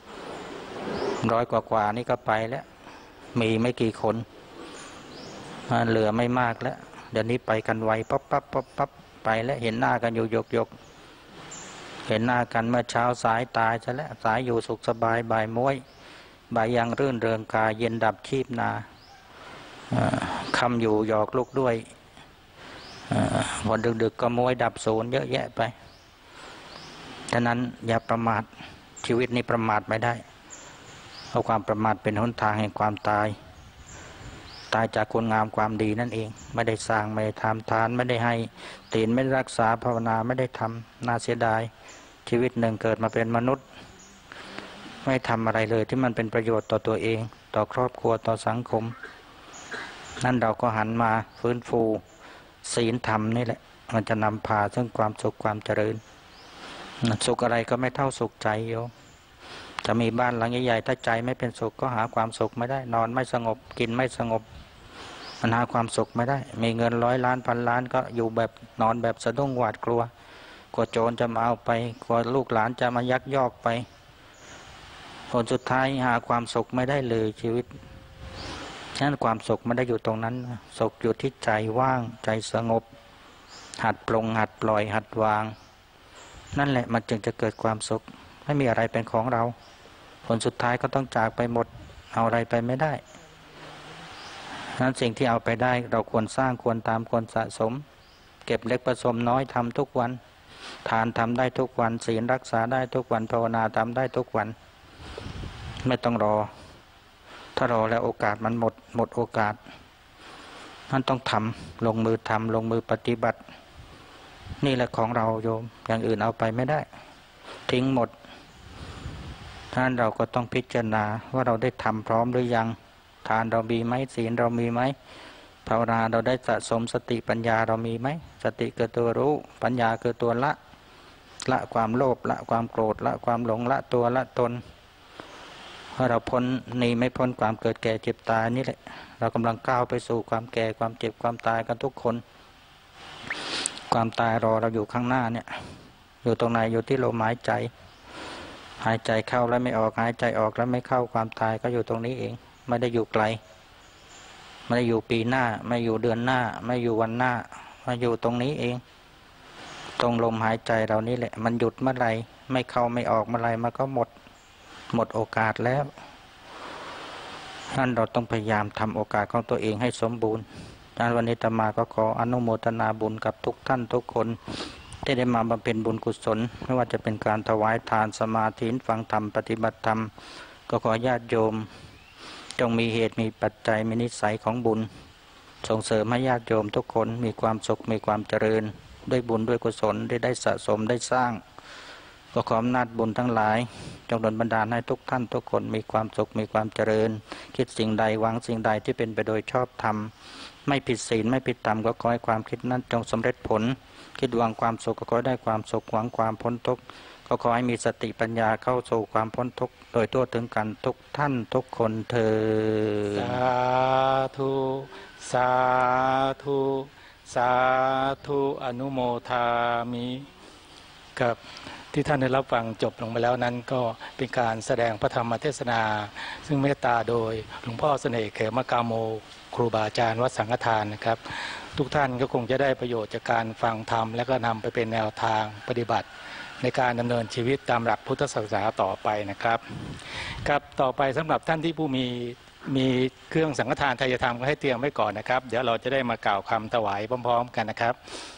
100 กว่านี่ก็ไปแล้วมีไม่กี่คนเหลือไม่มากแล้วเดี๋ยวนี้ไปกันไวปั๊บปั๊บปั๊บปั๊บไปแล้วเห็นหน้ากันอยู่ยกเห็นหน้ากันเมื่อเช้าสายตายซะแล้วสายอยู่สุขสบายบ่ายม้วยบ่ายยังรื่นเริงกายเย็นดับชีพนาคำอยู่หยอกลูกด้วยวันดึกๆก็ม้วยดับศูนย์เยอะแยะไปฉะนั้นอย่าประมาทชีวิตนี้ประมาทไม่ได้เพราะความประมาทเป็นหนทางแห่งความตายจากคุณงามความดีนั่นเองไม่ได้สร้างไม่ได้ทำทานไม่ได้ให้ศีลไม่ได้รักษาภาวนาไม่ได้ทำน่าเสียดายชีวิตหนึ่งเกิดมาเป็นมนุษย์ไม่ทำอะไรเลยที่มันเป็นประโยชน์ต่อตัวเองต่อครอบครัวต่อสังคมนั่นเราก็หันมาฟื้นฟูศีลธรรมนี่แหละมันจะนำพาซึ่งความสุขความเจริญสุขอะไรก็ไม่เท่าสุขใจโยมจะมีบ้านหลังใหญ่ๆถ้าใจไม่เป็นสุขก็หาความสุขไม่ได้นอนไม่สงบกินไม่สงบมันหาความสุขไม่ได้มีเงิน100 ล้านพันล้านก็อยู่แบบนอนแบบสะดุ้งหวาดกลัวกลัวโจรจะมาเอาไปกลัวลูกหลานจะมายักยอกไปผลสุดท้ายหาความสุขไม่ได้เลยชีวิตฉะนั้นความสุขไม่ได้อยู่ตรงนั้นสุขอยู่ที่ใจว่างใจสงบหัดปลงหัดปล่อยหัดวางนั่นแหละมันจึงจะเกิดความสุขไม่มีอะไรเป็นของเราผลสุดท้ายก็ต้องจากไปหมดเอาอะไรไปไม่ได้นั้นสิ่งที่เอาไปได้เราควรสร้างควรตามควรสะสมเก็บเล็กผสมน้อยทำทุกวันทานทำได้ทุกวันศีลรักษาได้ทุกวันภาวนาทำได้ทุกวันไม่ต้องรอถ้ารอแล้วโอกาสมันหมดโอกาสนั้นต้องทำลงมือทำลงมือปฏิบัตินี่แหละของเราโยมอย่างอื่นเอาไปไม่ได้ทิ้งหมดท่านเราก็ต้องพิจารณาว่าเราได้ทำพร้อมหรือยังทานเรามีไหมศีลเรามีไหมภาวนาเราได้สะสมสติปัญญาเรามีไหมสติคือตัวรู้ปัญญาคือตัวละความโลภละความโกรธละความหลงละตัวละตนเพราะเราพ้นหนีไม่พ้นความเกิดแก่เจ็บตายนี่แหละเรากำลังก้าวไปสู่ความแก่ความเจ็บความตายกันทุกคนความตายรอเราอยู่ข้างหน้าเนี่ยอยู่ตรงไหนอยู่ที่ลมหายใจหายใจเข้าแล้วไม่ออกหายใจออกแล้วไม่เข้าความตายก็อยู่ตรงนี้เองไม่ได้อยู่ไกลไม่ได้อยู่ปีหน้าไม่อยู่เดือนหน้าไม่อยู่วันหน้ามาอยู่ตรงนี้เองตรงลมหายใจเรานี่แหละมันหยุดเมื่อไรไม่เข้าไม่ออกเมื่อไรมันก็หมดโอกาสแล้วนั่นเราต้องพยายามทำโอกาสของตัวเองให้สมบูรณ์ดังนั้นวันนี้อาตมาก็ขออนุโมทนาบุญกับทุกท่านทุกคนที่ได้มาบำเพ็ญบุญกุศลไม่ว่าจะเป็นการถวายทานสมาธิฟังธรรมปฏิบัติธรรมก็ขอญาติโยมจงมีเหตุมีปัจจัยมีนิสัยของบุญส่งเสริมให้ญาติโยมทุกคนมีความสุขมีความเจริญด้วยบุญด้วยกุศลได้สะสมได้สร้างก็ขออำนาจบุญทั้งหลายจงดลบันดาลให้ทุกท่านทุกคนมีความสุขมีความเจริญคิดสิ่งใดหวังสิ่งใดที่เป็นไปโดยชอบธรรมไม่ผิดศีลไม่ผิดธรรมก็ขอให้ความคิดนั้นจงสำเร็จผลคิดหวังความสุขก็ขอได้ความสุขหวังความพ้นทุกข์ก็ขอให้มีสติปัญญาเข้าสู่ความพ้นทุกข์โดยทั่วถึงกันทุกท่านทุกคนเถิดสาธุสาธุสาธุอนุโมทามิกับที่ท่านได้รับฟังจบลงไปแล้วนั้นก็เป็นการแสดงพระธรรมเทศนาซึ่งเมตตาโดยหลวงพ่อเสน่ห์เขมกาโมครูบาอาจารย์วัดสังฆทานนะครับทุกท่านก็คงจะได้ประโยชน์จากการฟังธรรมและก็นำไปเป็นแนวทางปฏิบัติในการดำเนินชีวิตตามหลักพุทธศาสนาต่อไปนะครับครับต่อไปสำหรับท่านที่ผู้มีเครื่องสังฆทานทายธรรมก็ให้เตรียมไว้ก่อนนะครับเดี๋ยวเราจะได้มากล่าวคำถวายพร้อมๆกันนะครับ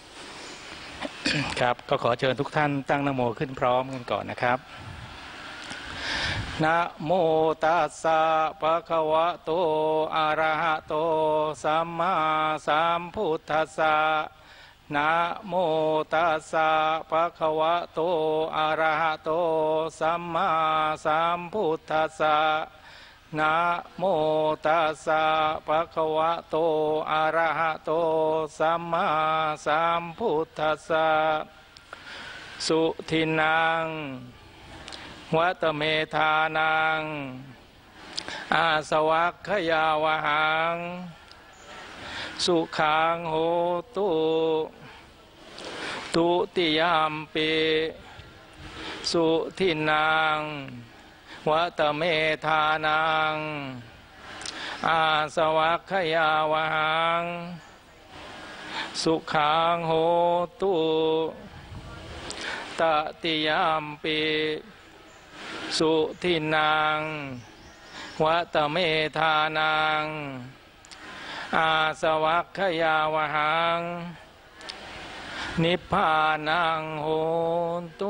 ครับก็ขอเชิญทุกท่านตั้งนะโมขึ้นพร้อมกันก่อนนะครับนะโมตัสสะภะคะวะโตอะระหะโตสัมมาสัมพุทธัสสะนะโมตัสสะภะคะวะโตอะระหะโตสัมมาสัมพุทธัสสะนะโมตัสสะภะคะวะโตอะระหะโตสัมมาสัมพุทธัสสะสุทินังวัตเมธานังอาสวัคขยาวหังสุขังโหตุตุติยามปิสุทินังวัตเมธานังอาสวัคขยาวหังสุขังโหตุตติยามปิสุทินังวัตเมธานังอาสวัคยาวหังนิพพานังโหตุ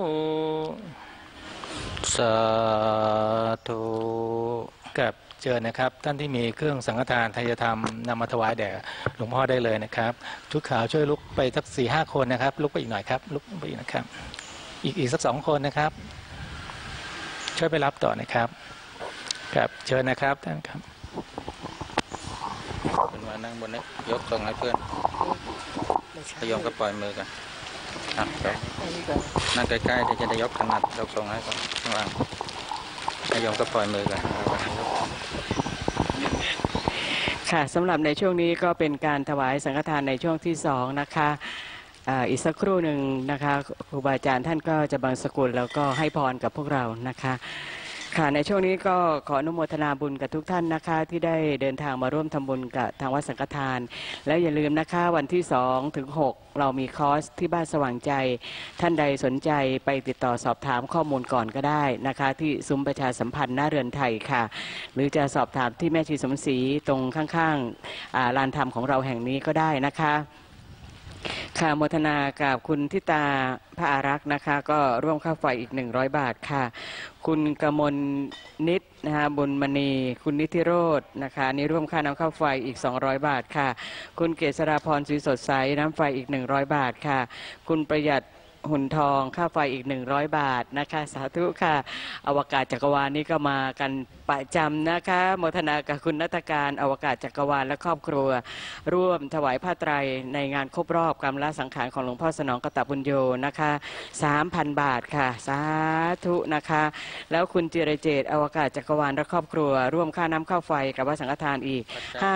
สาธุกับเจอนะครับท่านที่มีเครื่องสังฆทานทายธรรมนำมาถวายแด่หลวงพ่อได้เลยนะครับชุดขาวช่วยลุกไปสัก4-5 คนนะครับลุกไปอีกหน่อยครับลุกไปอีกนะครับอีกสัก2 คนนะครับช่วยไปรับต่อนะครับกับเชิญนะครับท่านครับเป็นมานั่งบนนี้ยกส่งให้เพื่อนพยมก็ปล่อยมือกันนั่งใกล้ๆเดี๋ยวจะได้ยกถนัดยกส่งให้ก่อนข้างล่างพยมก็ปล่อยมือกันค่ะสำหรับในช่วงนี้ก็เป็นการถวายสังฆทานในช่วงที่2นะคะอีกสักครู่หนึ่งนะคะครูบาอาจารย์ท่านก็จะบังสกุลแล้วก็ให้พรกับพวกเรานะคะค่ะในช่วงนี้ก็ขออนุโมทนาบุญกับทุกท่านนะคะที่ได้เดินทางมาร่วมทำบุญกับทางวัดสังฆทานแล้วอย่าลืมนะคะวันที่2 ถึง 6เรามีคอร์สที่บ้านสว่างใจท่านใดสนใจไปติดต่อสอบถามข้อมูลก่อนก็ได้นะคะที่ซุ้มประชาสัมพันธ์หน้าเรือนไทยค่ะหรือจะสอบถามที่แม่ชีสมศรีตรงข้างๆลานธรรมของเราแห่งนี้ก็ได้นะคะค่ะโมทนากับคุณทิตาพระอารักษ์นะคะก็ร่วมค่าไฟอีก100 บาทค่ะคุณกมลนิตนะคะบุญมณีคุณนิติโรจน์นะคะนี่ร่วมค่าน้ำค่าไฟอีก200 บาทค่ะคุณเกษราพรศรีสดใสน้ำไฟอีก100 บาทค่ะคุณประหยัดหุ่นทองค่าไฟอีก100 บาทนะคะสาธุค่ะอวกาศจักรวาลนี่ก็มากันประจำนะคะโมทนากับคุณนัฐการอวกาศจักรวาลและครอบครัวร่วมถวายผ้าไตรในงานครบรอบกรรมละสังขารของหลวงพ่อสนองกตบุญโญนะคะ 3,000 บาทค่ะสาธุนะคะแล้วคุณจิรเจตอวกาศจักรวาลและครอบครัวร่วมค่าน้ำค่าไฟกับวัดสังฆทานอีก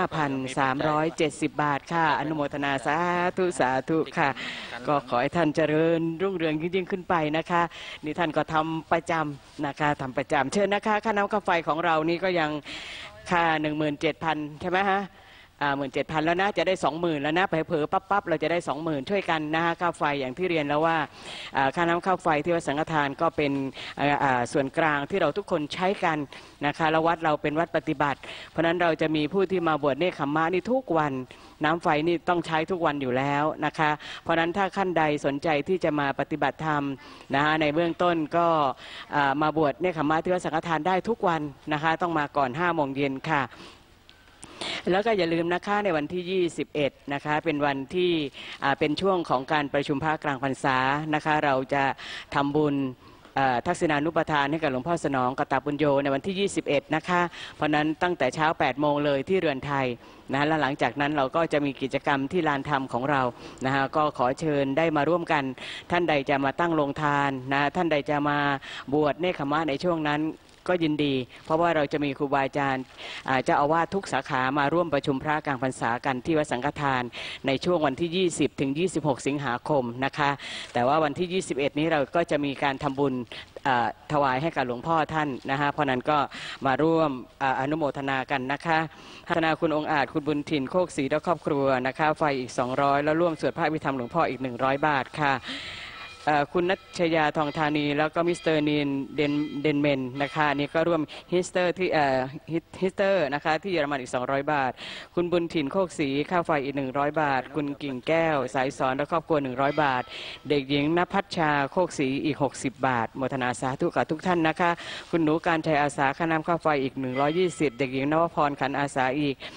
5,370 บาทค่ะอนุโมทนาสาธุสาธุค่ะก็ขอให้ท่านเจริญรุ่งเรืองยิ่งขึ้นไปนะคะนี่ท่านก็ทำประจำนะคะทำประจำเชิญนะคะค่าน้ำค่าไฟของเรานี่ก็ยังค่า 17,000 ใช่ไหมฮะ17,000 แล้วนะจะได้ 20,000 แล้วนะเผลอๆปั๊บเราจะได้ 20,000 ช่วยกันนะฮะค่าไฟอย่างที่เรียนแล้วว่าค่าน้ำค่าไฟที่วัดสังฆทานก็เป็นส่วนกลางที่เราทุกคนใช้กันนะคะแล้ววัดเราเป็นวัดปฏิบัติเพราะนั้นเราจะมีผู้ที่มาบวชเนคขมมะนี่ทุกวันน้ำไฟนี่ต้องใช้ทุกวันอยู่แล้วนะคะเพราะนั้นถ้าท่านใดสนใจที่จะมาปฏิบัติธรรมนะฮะในเบื้องต้นก็มาบวชเนคขมมะที่วัดสังฆทานได้ทุกวันนะคะต้องมาก่อน 5 โมงเย็นค่ะแล้วก็อย่าลืมนะคะในวันที่21นะคะเป็นวันที่เป็นช่วงของการประชุมพระกลางพรรษานะคะเราจะทำบุญทักษิณานุปทานให้กับหลวงพ่อสนองกตบุญโญในวันที่21นะคะเพราะนั้นตั้งแต่เช้า8 โมงเลยที่เรือนไทยนะและหลังจากนั้นเราก็จะมีกิจกรรมที่ลานธรรมของเรานะฮะก็ขอเชิญได้มาร่วมกันท่านใดจะมาตั้งโรงทานนะท่านใดจะมาบวชเนคขมะในช่วงนั้นก็ยินดีเพราะว่าเราจะมีครูบาอาจารย์เจ้าอาวาสทุกสาขามาร่วมประชุมพระกลางพรรษากันที่วัดสังฆทานในช่วงวันที่20 ถึง 26 สิงหาคมนะคะแต่ว่าวันที่21นี้เราก็จะมีการทำบุญถวายให้กับหลวงพ่อท่านนะคะเพราะนั้นก็มาร่วมอนุโมทนากันนะคะพัฒนาคุณองค์อาจคุณบุญถิ่นโคกศรีและครอบครัวนะคะไฟอีก200แล้วร่วมสวดพระอภิธรรมหลวงพ่ออีก100 บาทค่ะคุณนัชยาทองธานีแล้วก็มิสเตอร์นีนเดนเมนนะคะนี่ก็ร่วมฮิสเตอร์ที่ฮิสเตอร์นะคะที่เยอรมันอีก200 บาทคุณบุญถิ่นโคกศรีค่าไฟอีก100 บาทคุณกิ่งแก้วสายสอนและครอบครัว100 บาทเด็กหญิงณภัชชาโคกศรีอีก60 บาทโมทนาสาธุกับทุกท่านนะคะคุณหนูการชัยอาสาค่าน้ำค่าไฟอีก120เด็กหญิงนวพรขันอาสาอีก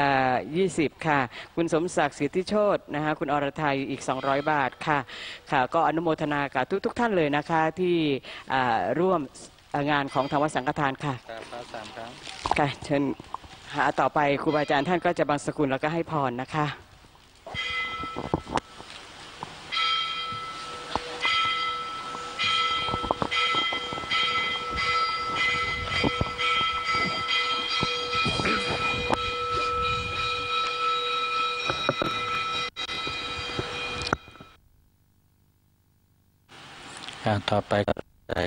20ค่ะคุณสมศักดิ์สิทธิโชตินะคะคุณอรทัยอีก200 บาทค่ะค่ะก็อนุโมทนากับทุกท่านเลยนะคะที่ร่วมงานของทางวัดสังฆทานค่ะค่ะเชิญหาต่อไปครูบาอาจารย์ท่านก็จะบังสกุลแล้วก็ให้พรนะคะต่อไปก็ได้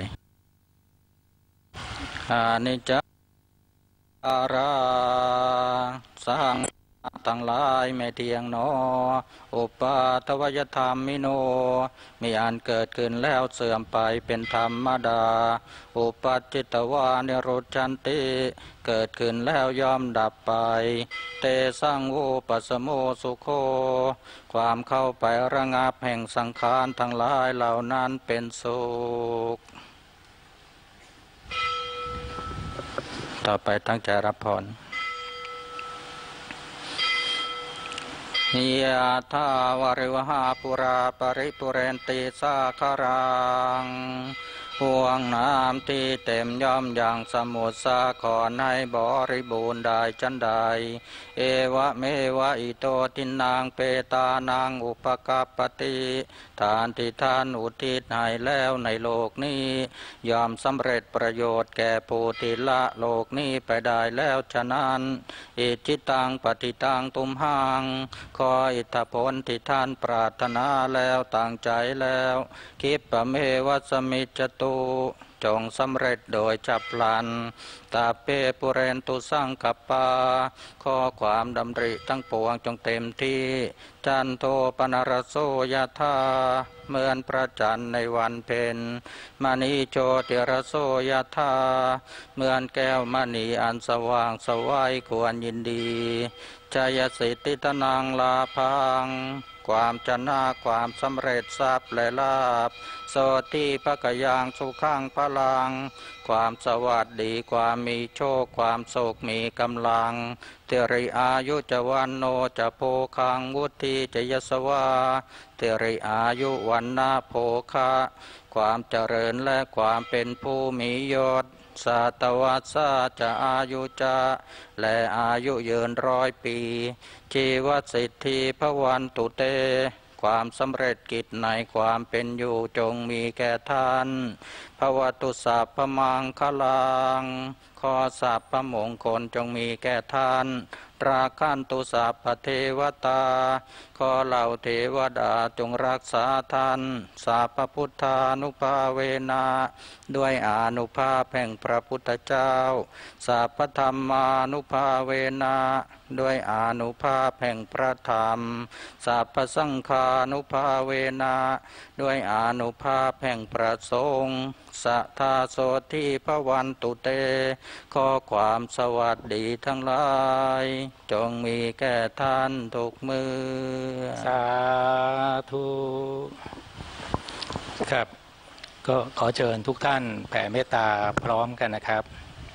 อานิจจาราสังทั้งหลายไม่เที่ยงหนออุปาทวยธรรมมิโนมีอันเกิดขึ้นแล้วเสื่อมไปเป็นธรรมดาอุปัจจิตวานิโรธจันติเกิดขึ้นแล้วย่อมดับไปเตสังอุปสโมสุโคความเข้าไประงับแห่งสังขารทั้งหลายเหล่านั้นเป็นสุขต่อไปตั้งใจรับพรยะถาวริวหาปุราปริปุเรนติสาคารังห่วงน้ำที่เต็มย่อมอย่างสมุทรสาครให้บริบูรณ์ได้จันใดเอวะเมวะอิโตทินังเปตานังอุปกัปปติทานที่ท่านอุทิศให้แล้วในโลกนี้ย่อมสำเร็จประโยชน์แก่ผู้ที่ละโลกนี้ไปได้แล้วฉะนั้นอิจิตังปฏิตังตุมหังขออิทธผลที่ท่านปรารถนาแล้วตั้งใจแล้วคิปปะเมวัสมิจตุจงสำเร็จโดยฉับพลันตาเปปุเรนตุสังกปาข้อความดำริทั้งปวงจงเต็มที่จันโทปนรโสยธาเหมือนพระจันทร์ในวันเพ็ญมณีโชติรโสยธาเหมือนแก้วมณีอันสว่างสวัยควรยินดีจายสิทธิตนังลาพังความชนะความสำเร็จทรัพย์และลาภโสติภกยังสุขังพลังความสวัสดีความมีโชคความโศกมีกำลังเทริอายุจวันโนจะโภคังวุฒิจยสวาเทริอายุวันนาโภคะความเจริญและความเป็นผู้มียศสัตวัสสะจะอายุจะและอายุยืน100 ปีชีวสิทธิภวันตุเตความสำเร็จกิจในความเป็นอยู่จงมีแก่ท่านภวตุสัพพมังคลังขอสัพพมงคลจงมีแก่ท่านราคันตุสัพพเทวตาขอเหล่าเทวดาจงรักษาท่านสัพพพุทธานุภาเวนะด้วยอานุภาพแห่งพระพุทธเจ้าสัพพธรรมานุภาเวนะด้วยอานุภาพแห่งพระธรรมสัพพสังฆานุภาเวนะด้วยอานุภาพแห่งพระสงฆ์สัทธาโสทิภวันตุเตขอความสวัสดีทั้งหลายจงมีแก่ท่านทุกมือสาธุครับก็ขอเชิญทุกท่านแผ่เมตตาพร้อมกันนะครับ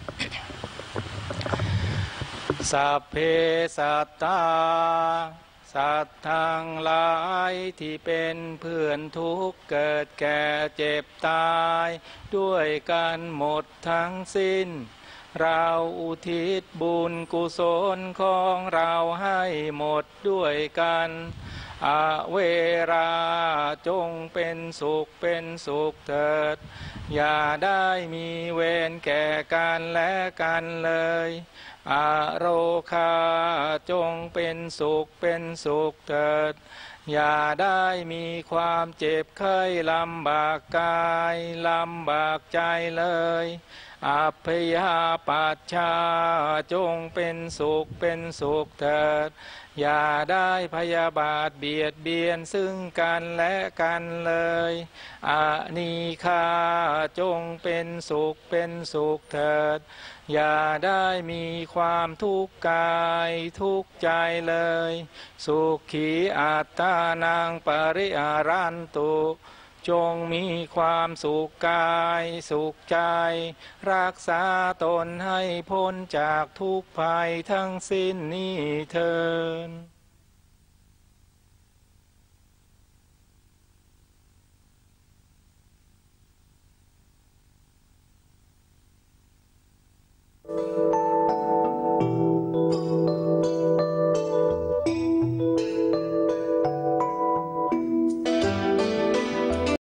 สัพเพสัตตาสัตว์ทั้งหลายที่เป็นเพื่อนทุกข์เกิดแก่เจ็บตายด้วยกันหมดทั้งสิ้นเราอุทิศบุญกุศลของเราให้หมดด้วยกันอเวราจงเป็นสุขเถิดอย่าได้มีเวรแก่กันและกันเลยอโรคาจงเป็นสุขเถิดอย่าได้มีความเจ็บไข้ลำบากกายลำบากใจเลยอัพยาปัชชาจงเป็นสุขเถิดอย่าได้พยาบาทเบียดเบียนซึ่งกันและกันเลยอานีฆาจงเป็นสุขเถิดอย่าได้มีความทุกข์กายทุกข์ใจเลยสุขีอัตตานังปริอารันตุจงมีความสุขกายสุขใจรักษาตนให้พ้นจากทุกข์ภัยทั้งสิ้นนี้เถิด